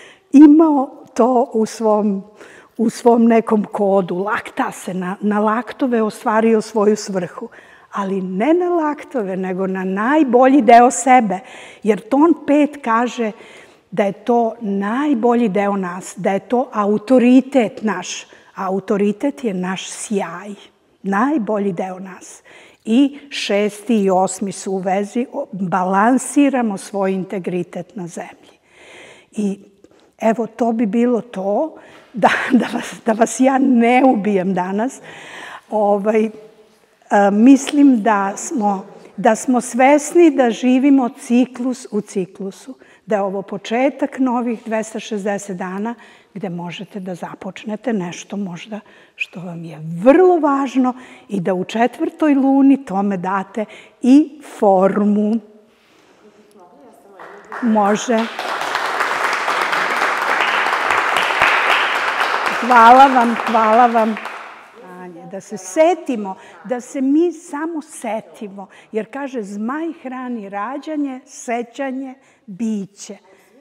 imao to u svom, u svom nekom kodu. Lakta se, na, na laktove ostvario svoju svrhu. ali ne na laktove, nego na najbolji deo sebe. Jer ton pet kaže da je to najbolji deo nas, da je to autoritet naš. Autoritet je naš sjaj, najbolji deo nas. I šesti i osmi su u vezi, balansiramo svoj integritet na zemlji. I evo, to bi bilo to, da, da, vas, da vas ja ne ubijem danas. Ovaj, a, mislim da smo, da smo svesni da živimo ciklus u ciklusu, da je ovo početak novih dvesta šezdeset dana gde možete da započnete nešto možda što vam je vrlo važno i da u četvrtoj luni tome date i formu. Može. Hvala vam, hvala vam. Da se setimo, da se mi samo setimo. Jer kaže, zmaj hrani rađanje, sećanje, biće.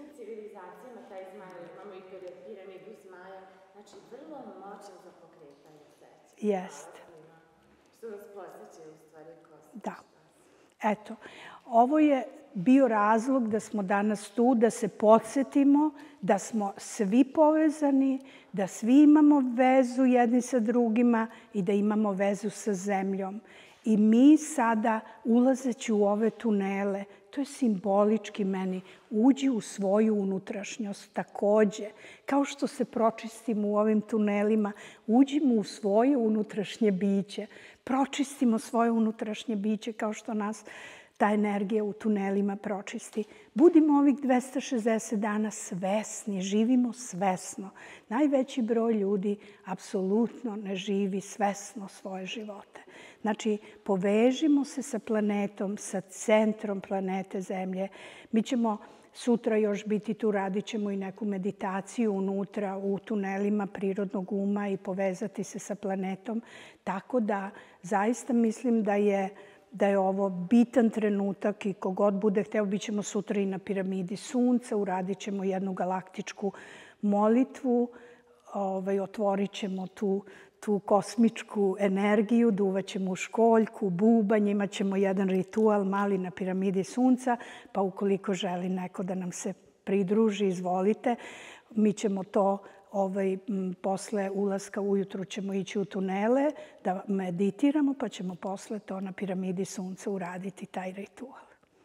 Jeste. Što nas posjeća u stvari kosti. Da. Eto, ovo je bio razlog da smo danas tu, da se podsjetimo da smo svi povezani, da svi imamo vezu jedni sa drugima i da imamo vezu sa zemljom. I mi sada, ulazeći u ove tunele, to je simbolički meni, uđi u svoju unutrašnjost takođe. Kao što se pročistimo u ovim tunelima, uđimo u svoje unutrašnje biće. Pročistimo svoje unutrašnje biće kao što nas ta energija u tunelima pročisti. Budimo ovih dvesta šezdeset dana svesni, živimo svesno. Najveći broj ljudi apsolutno ne živi svesno svoje živote. Znači, povežimo se sa planetom, sa centrom planete Zemlje. Mi ćemo sutra još biti tu, radit ćemo i neku meditaciju unutra u tunelima prirodnog uma i povezati se sa planetom. Tako da zaista mislim da je da je ovo bitan trenutak i kogod bude hteo, bit ćemo sutra i na piramidi Sunca, uradit ćemo jednu galaktičku molitvu, ovaj, otvorit ćemo tu, tu kosmičku energiju, duvaćemo u školjku, bubanj, imat ćemo jedan ritual mali na piramidi Sunca, pa ukoliko želi neko da nam se pridruži, izvolite. Mi ćemo to Ovaj, posle ulaska ujutru ćemo ići u tunele da meditiramo, pa ćemo posle to na piramidi Sunca uraditi taj ritual.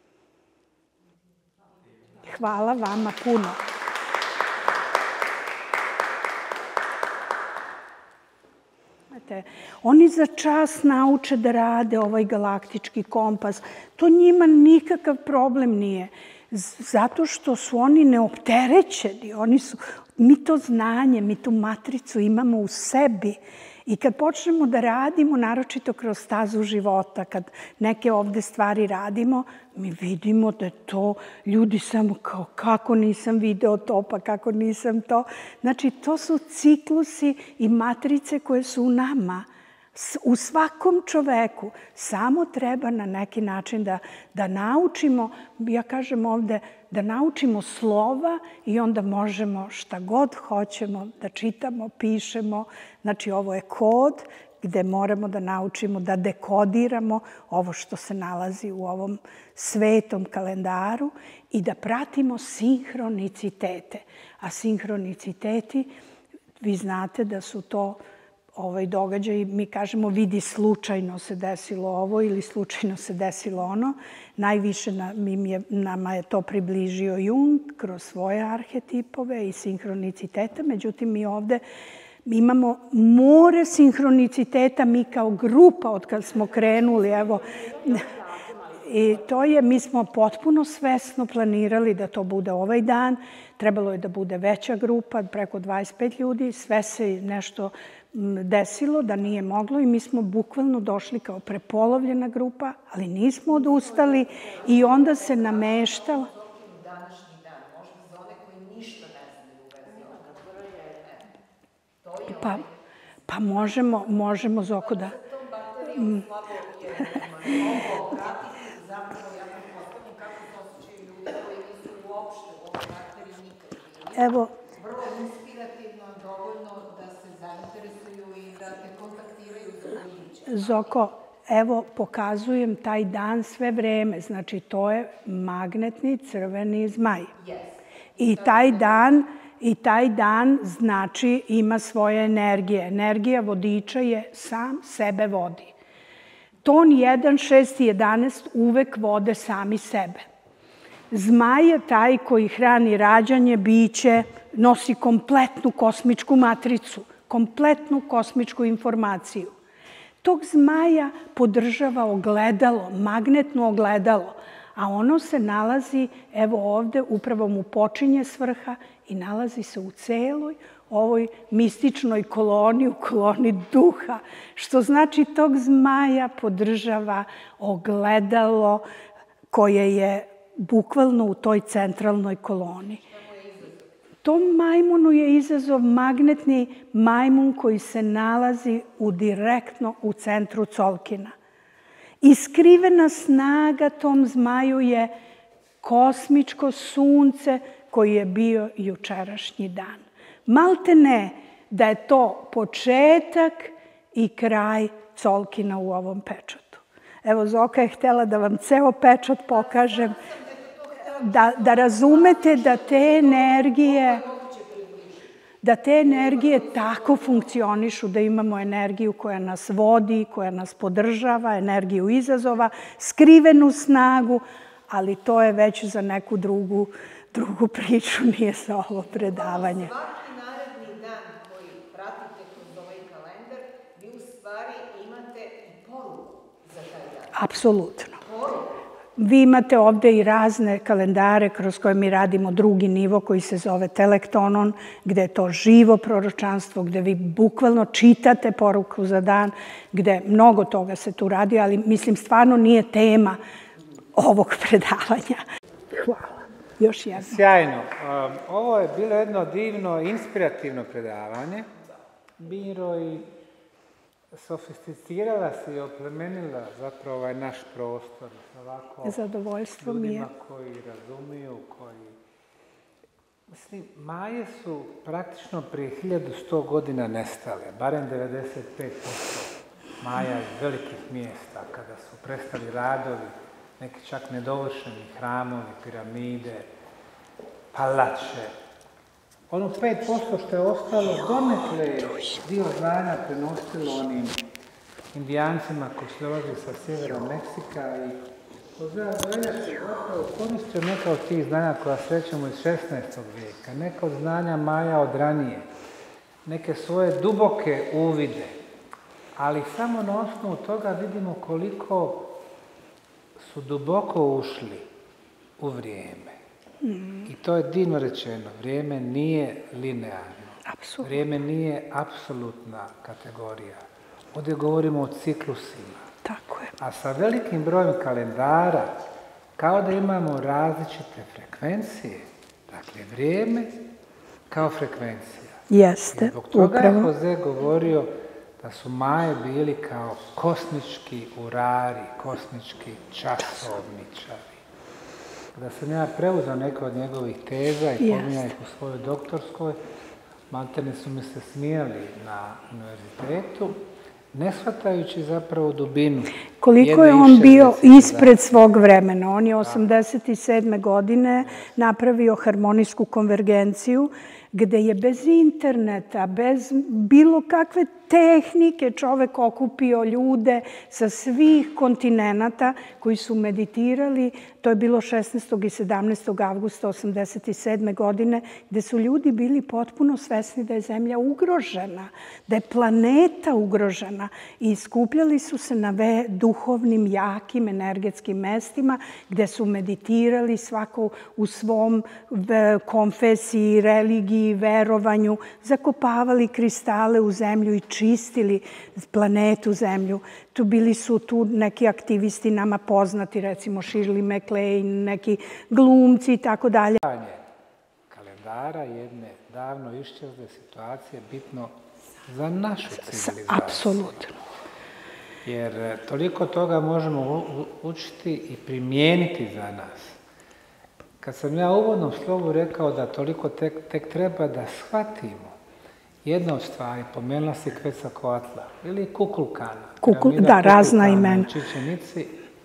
Hvala vama puno. Znate, oni za čas nauče da rade ovaj galaktički kompas. To njima nikakav problem nije. Zato što su oni neopterećeni. Oni su, mi to znanje, mi tu matricu imamo u sebi. I kad počnemo da radimo, naročito kroz stazu života, kad neke ovde stvari radimo, mi vidimo da je to, ljudi samo kao kako nisam video to, pa kako nisam to. Znači, to su ciklusi i matrice koje su u nama. U svakom čoveku samo treba na neki način da, da naučimo, ja kažem ovde, da naučimo slova i onda možemo šta god hoćemo da čitamo, pišemo. Znači, ovo je kod gde moramo da naučimo da dekodiramo ovo što se nalazi u ovom svetom kalendaru i da pratimo sinhronicitete. A sinhroniciteti, vi znate da su to ovaj događaj, mi kažemo vidi slučajno se desilo ovo ili slučajno se desilo ono. Najviše nam je, nama je to približio Jung kroz svoje arhetipove i sinhronicitete. Međutim, mi ovde imamo more sinhroniciteta, mi kao grupa od kad smo krenuli, evo. I to je, mi smo potpuno svesno planirali da to bude ovaj dan. Trebalo je da bude veća grupa, preko dvadeset pet ljudi. Sve se nešto desilo da nije moglo i mi smo bukvalno došli kao prepolovljena grupa, ali nismo odustali i onda se nameštalo. Današnji dan, možda za one koji ništa ne znaju u vezi ovoga. To je Pa, pa možemo, možemo Zoko da... bateriju slabo je mogu pratiti, zapravo ja pretpostavljam kako se osjećaju ljudi koji nisu uopšte u ovoj bateriji nikad. Evo, Vrlo inspirativno, dovoljno da se zainteresuju i da te kontaktiraju za buduće. Zoko, evo, pokazujem taj dan sve vreme. Znači, to je magnetni crveni zmaj. I taj dan, i taj dan znači ima svoje energije. Energija vodiča je sam sebe vodi. Ton jedan, šest i jedanaest uvek vode sami sebe. Zmaj je taj koji hrani rađanje, biće, nosi kompletnu kosmičku matricu, kompletnu kosmičku informaciju. Tog zmaja podržava ogledalo, magnetno ogledalo, a ono se nalazi, evo ovde, upravo mu počinje svrha i nalazi se u celoj ovoj mističnoj koloni, u koloni duha, što znači tog zmaja podržava ogledalo koje je bukvalno u toj centralnoj koloni. Tom majmunu je izazov magnetni majmun koji se nalazi u direktno u centru Colkina. I skrivena snaga tom zmaju je kosmičko sunce koji je bio jučerašnji dan. Malte ne da je to početak i kraj Colkina u ovom pečatu. Evo, Zoka je htjela da vam ceo pečat pokažem, da, da razumete da te energije, da te energije tako funkcionišu, da imamo energiju koja nas vodi, koja nas podržava, energiju izazova, skrivenu snagu, ali to je već za neku drugu, drugu priču, nije za ovo predavanje. Svaki naredni dan koji pratite kroz ovaj kalendar, vi u stvari imate i poruku za taj dan. Apsolutno. Vi imate ovde i razne kalendare kroz koje mi radimo drugi nivo koji se zove Telektonon, gde je to živo proročanstvo, gde vi bukvalno čitate poruku za dan, gde mnogo toga se tu radi, ali mislim stvarno nije tema ovog predavanja. Hvala. Još jedno. Sjajno. Ovo je bilo jedno divno, inspirativno predavanje. Miro, i sofisticirala se i oplemenila zapravo ovaj naš prostor. Ovako, zadovoljstvo mi je. Ljudima koji razumiju, koji... Mislim, Maje su praktično prije hiljadu sto godina nestale, barem devedeset pet posto Maja iz velikih mjesta, kada su prestali radovi, neki čak nedovršeni hramovi, piramide, palače. Ono pet posto što je ostalo, donekle je dio znanja prenosilo onim Indijancima koji su dolazili sa sjevera Meksika i Ozraja se zapravo koristio neka od tih znanja koja srećemo iz šesnaestog vijeka, neka od znanja Maja od ranije, neke svoje duboke uvide, ali samo na osnovu toga vidimo koliko su duboko ušli u vrijeme. Mm. I to je divno rečeno, vrijeme nije linearno. Apsolutno. Vrijeme nije apsolutna kategorija. Ovdje govorimo o ciklusima. Tako je. A sa velikim brojem kalendara, kao da imamo različite frekvencije, dakle vrijeme kao frekvencija. Jeste, I zbog toga upravo. je Jose govorio da su Maje bili kao kosmički urari, kosmički časovničari. Kada sam ja preuzeo neke od njegovih teza i pominjao ih u svojoj doktorskoj, maltene su mi se smijali na univerzitetu, ne shvatajući zapravo dubinu. Koliko je on bio ispred svog vremena. On je osamdeset sedme godine napravio harmonijsku konvergenciju, gde je bez interneta, bez bilo kakve tehnike čovek okupio ljude sa svih kontinenata koji su meditirali. To je bilo šesnaestog i sedamnaestog avgusta osamdeset sedme godine, gde su ljudi bili potpuno svesni da je Zemlja ugrožena, da je planeta ugrožena i skupljali su se na duhovnim, jakim, energetskim mestima gde su meditirali svako u svom konfesiji, religiji, verovanju, zakopavali kristale u zemlju i čistili planetu Zemlju. Tu bili su tu neki aktivisti nama poznati, recimo Shirley MacLaine, neki glumci i tako dalje. Kalendara jedne davno iščezle situacije bitno za našu civilizaciju. Apsolutno. Jer toliko toga možemo učiti i primijeniti za nas. Kad sam ja u uvodnom slovu rekao da toliko tek, tek treba da shvatimo Jedna od stvari, pomenula se Quetzalcoatla ili Kukulkana. Kukul, da, razna imena. U Čičenici.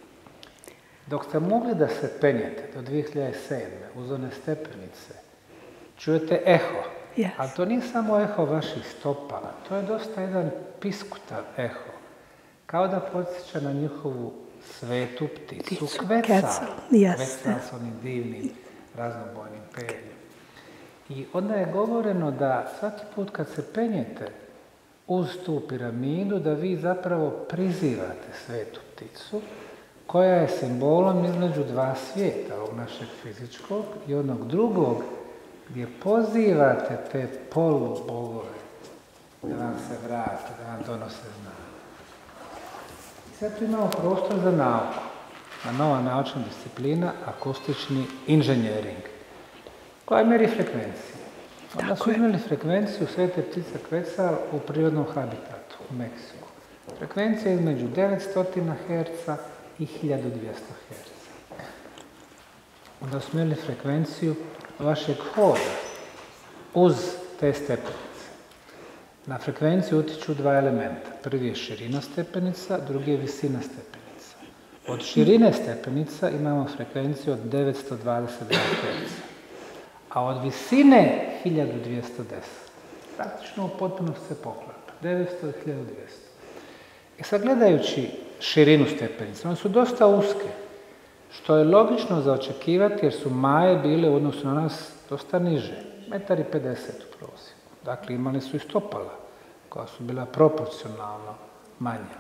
Dok ste mogli da se penjete do dvije hiljade sedme uz one stepenice, čujete eho. Yes. Ali to nije samo eho vaših stopala, to je dosta jedan piskutav eho. Kao da podsjeća na njihovu svetu pticu Quetzal. Yes. Quetzal s onim divnim raznobojnim perjem. I onda je govoreno da svaki put kad se penjete uz tu piramidu, da vi zapravo prizivate svetu pticu, koja je simbolom između dva svijeta, ovog našeg fizičkog i onog drugog, gdje pozivate te polubogove da vam se vrate, da vam donose znanje. I sad tu imamo prostor za nauku, na nova naučna disciplina, akustični inženjering, koja meri frekvencije. Onda su imali frekvenciju svete ptice Quetzal u prirodnom habitatu u Meksiku. Frekvencija je između devetsto herca i hiljadu dvjesto herca. Onda smo imali frekvenciju vašeg hoda uz te stepenice. Na frekvenciju utiču dva elementa. Prvi je širina stepenica, drugi je visina stepenica. Od širine stepenica imamo frekvenciju od devetsto dvadeset dva herca, a od visine hiljadu dvjesto deset. Praktično u potpunosti se poklapa. devetsto i hiljadu dvjesto. I sad gledajući širinu stepenica, one su dosta uske, što je logično za očekivati jer su Maje bile u odnosu na nas dosta niže, metar i pedeset u prosjeku. Dakle, imali su i stopala koja su bila proporcionalno manja.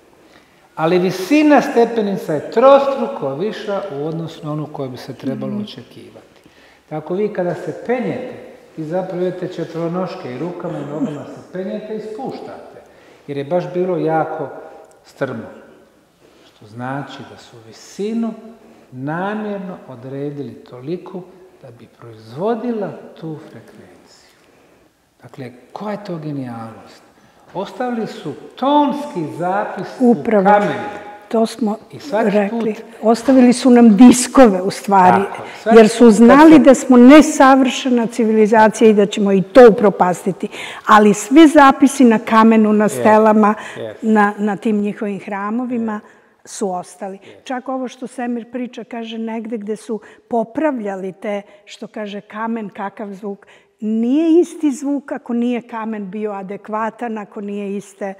Ali visina stepenica je trostruko viša u odnosu na onu koju bi se trebalo očekivati. Tako vi kada se penjete, vi zapravo idete četvronoške i rukama i nogama se penjete i spuštate, jer je baš bilo jako strmo. Što znači da su visinu namjerno odredili toliko da bi proizvodila tu frekvenciju. Dakle, koja je to genijalnost? Ostavili su tonski zapis Upravo. U kamenu. To smo rekli. Put... Ostavili su nam diskove u stvari, tako, jer su znali da smo nesavršena civilizacija i da ćemo i to upropastiti. Ali svi zapisi na kamenu, na stelama, yes. Yes. Na, na tim njihovim hramovima yes. su ostali. Yes. Čak ovo što Semir priča, kaže negde gde su popravljali te, što kaže kamen, kakav zvuk. Nije isti zvuk ako nije kamen bio adekvatan, ako nije iste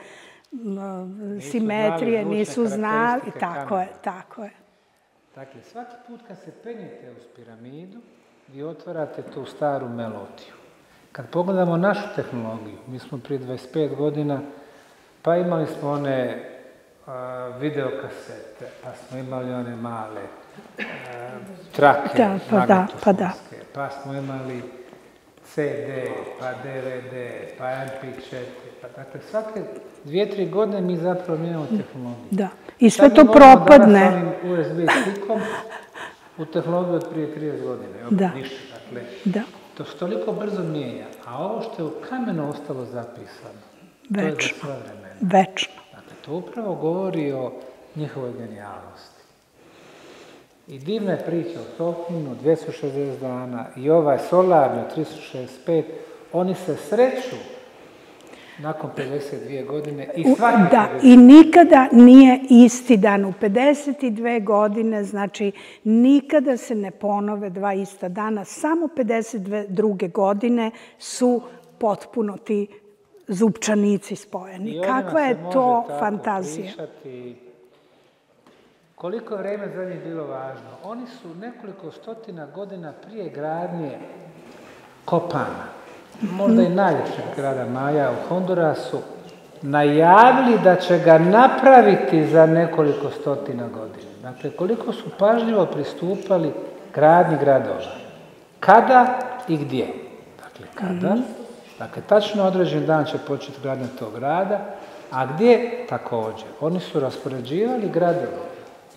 Nisu simetrije, znali nisu znali, tako je, tako je. Dakle, svaki put kad se penjete uz piramidu, vi otvarate tu staru melodiju. Kad pogledamo našu tehnologiju, mi smo prije dvadeset pet godina, pa imali smo one uh, videokasete, pa smo imali one male uh, trake, da, pa da, pa da. Pa smo imali ce de, pa de ve de, pa em pe četiri, pa dakle svake dvije, tri godine mi zapravo mijenjamo tehnologiju. Da, i sve to propadne. Sad mi možemo danas u es be stikom u tehnologiju od prije trideset godine, opet da. Ništa, dakle, da. To se toliko brzo mijenja, a ovo što je u kamenu ostalo zapisano, večno. To je za sva vremena. Večno. Dakle, to upravo govori o njihovoj genijalnosti. I divne priče o Tolkienu, dvjesto šezdeset dana, i ovaj solarni od tristo šezdeset pet, oni se sreću nakon pedeset dvije godine i svaki Da, i nikada nije isti dan. U pedeset dvije godine, znači, nikada se ne ponove dva ista dana. Samo pedeset druge godine su potpuno ti zupčanici spojeni. Kakva je to fantazija? Pričati. Koliko vreme za njih bilo važno? Oni su nekoliko stotina godina prije gradnje Kopana, možda i najljepšeg grada Maja u Hondurasu, najavili da će ga napraviti za nekoliko stotina godina. Dakle, koliko su pažljivo pristupali gradnji gradova. Kada i gdje? Dakle, kada? Dakle, tačno određen dan će početi gradnja tog grada, a gdje? Također. Oni su raspoređivali gradove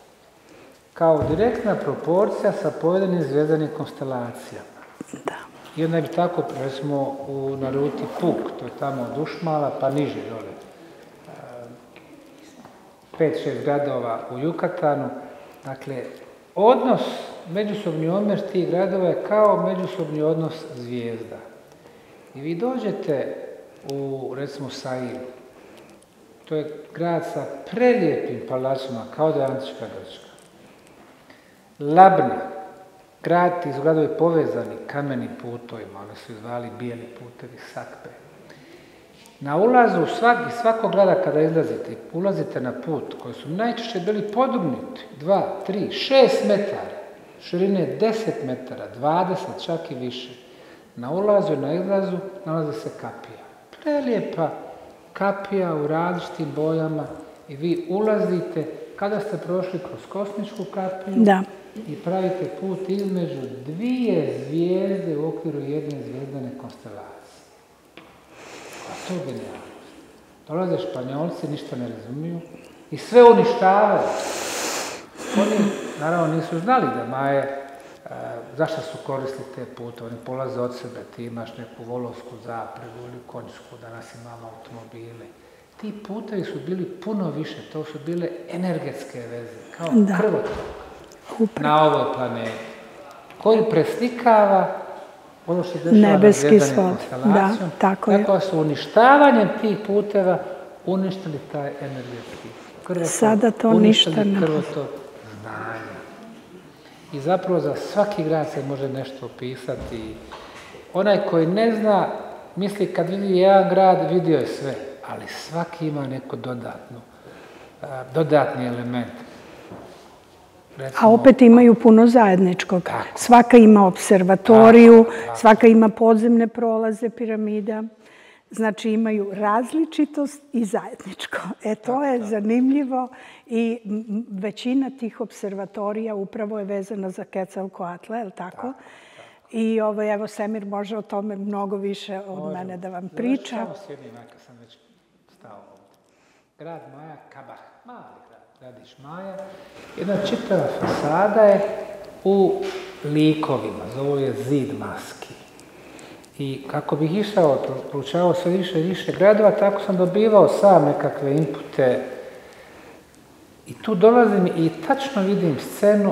kao direktna proporcija sa pojedinim zvjezdanim konstelacijama. Da. I onda bi tako, recimo, u, na ruti Puk, to je tamo od Ušmala, pa niže dole. Pet, šest gradova u Jukatanu. Dakle, odnos, međusobni omjer tih gradova je kao međusobni odnos zvijezda. I vi dođete u, recimo, Sailu. To je grad sa prelijepim palačima, kao da je antička Grčka. Labna, grad, ti su gradovi povezani kamenim putovima, oni su zvali bijeli putevi, sakpe. Na ulazu svak, iz svakog grada kada izlazite, ulazite na put koji su najčešće bili podugnuti, dva, tri, šest metara, širine deset metara, dvadeset, čak i više. Na ulazu i na izlazu nalazi se kapija. Prelijepa kapija u različitim bojama i vi ulazite kada ste prošli kroz Kosmičku kapiju Da. i pravite put između dvije zvijezde u okviru jedne zvijezdane konstelacije. A to je genijalnost. Dolaze Španjolci, ništa ne razumiju i sve uništavaju. Oni, naravno, nisu znali da Maje, Uh, zašto su koristili te pute? Oni polaze od sebe, ti imaš neku volovsku zapregu ili konjsku, danas imamo automobile. Ti putevi su bili puno više, to su bile energetske veze, kao krvotok na ovoj planeti, koji preslikava ono što se dešava nebeski na zvijezdane svod. konstelacijom. Da, tako je. Tako su uništavanjem tih puteva uništili taj energetski krvotok, Sada to ništa ne krvotok znanja. I zapravo za svaki grad se može nešto opisati. Onaj koji ne zna, misli kad vidi jedan grad, vidio je sve, ali svaki ima neko dodatno, dodatni element. Recimo, A opet imaju puno zajedničkog. Tako. Svaka ima observatoriju, Tako, tako. svaka ima podzemne prolaze piramida. Znači imaju različitost i zajedničko. E to je zanimljivo i većina tih observatorija upravo je vezana za Quetzalcoatla, je li tako? I ovo, evo, Semir može o tome mnogo više od mene da vam priča. Samo s jednim, kad sam već stao ovdje. Grad Maja, Kabah, mali grad, gradić Maja. Jedna čitava fasada je u likovima, zove je zid maski. I kako bih išao, proučavao sve više i više gradova, tako sam dobivao sam nekakve inpute. I tu dolazim i tačno vidim scenu,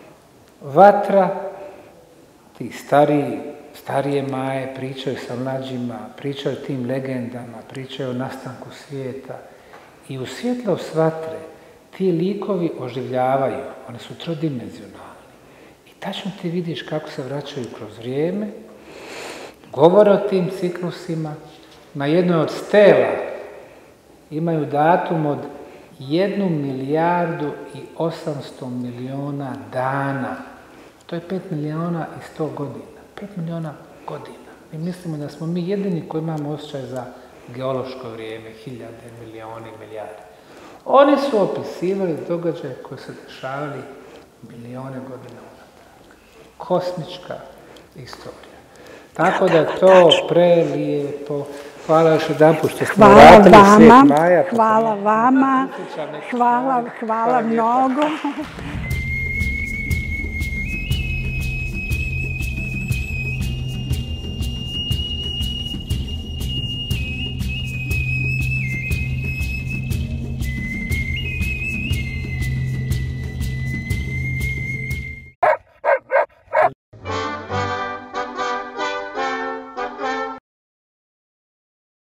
vatra, ti stariji, starije Maje pričaju sa mlađima, pričaju o tim legendama, pričaju o nastanku svijeta. I u svjetlost vatre ti likovi oživljavaju, oni su trodimenzionalni. I tačno ti vidiš kako se vraćaju kroz vrijeme, govore o tim ciklusima, na jednoj od stela imaju datum od jednu milijardu i osamsto miliona dana. To je pet miliona i sto godina. Pet miliona godina. Mi mislimo da smo mi jedini koji imamo osjećaj za geološko vrijeme, hiljade, milioni, milijarde. Oni su opisivali događaje koji se dešavali milione godina unatrag. Kosmička istorija. Tako da je to prelijepo. Hvala još jedanput što ste vratili svijet Maja. Hvala vama. Hvala, hvala mnogo.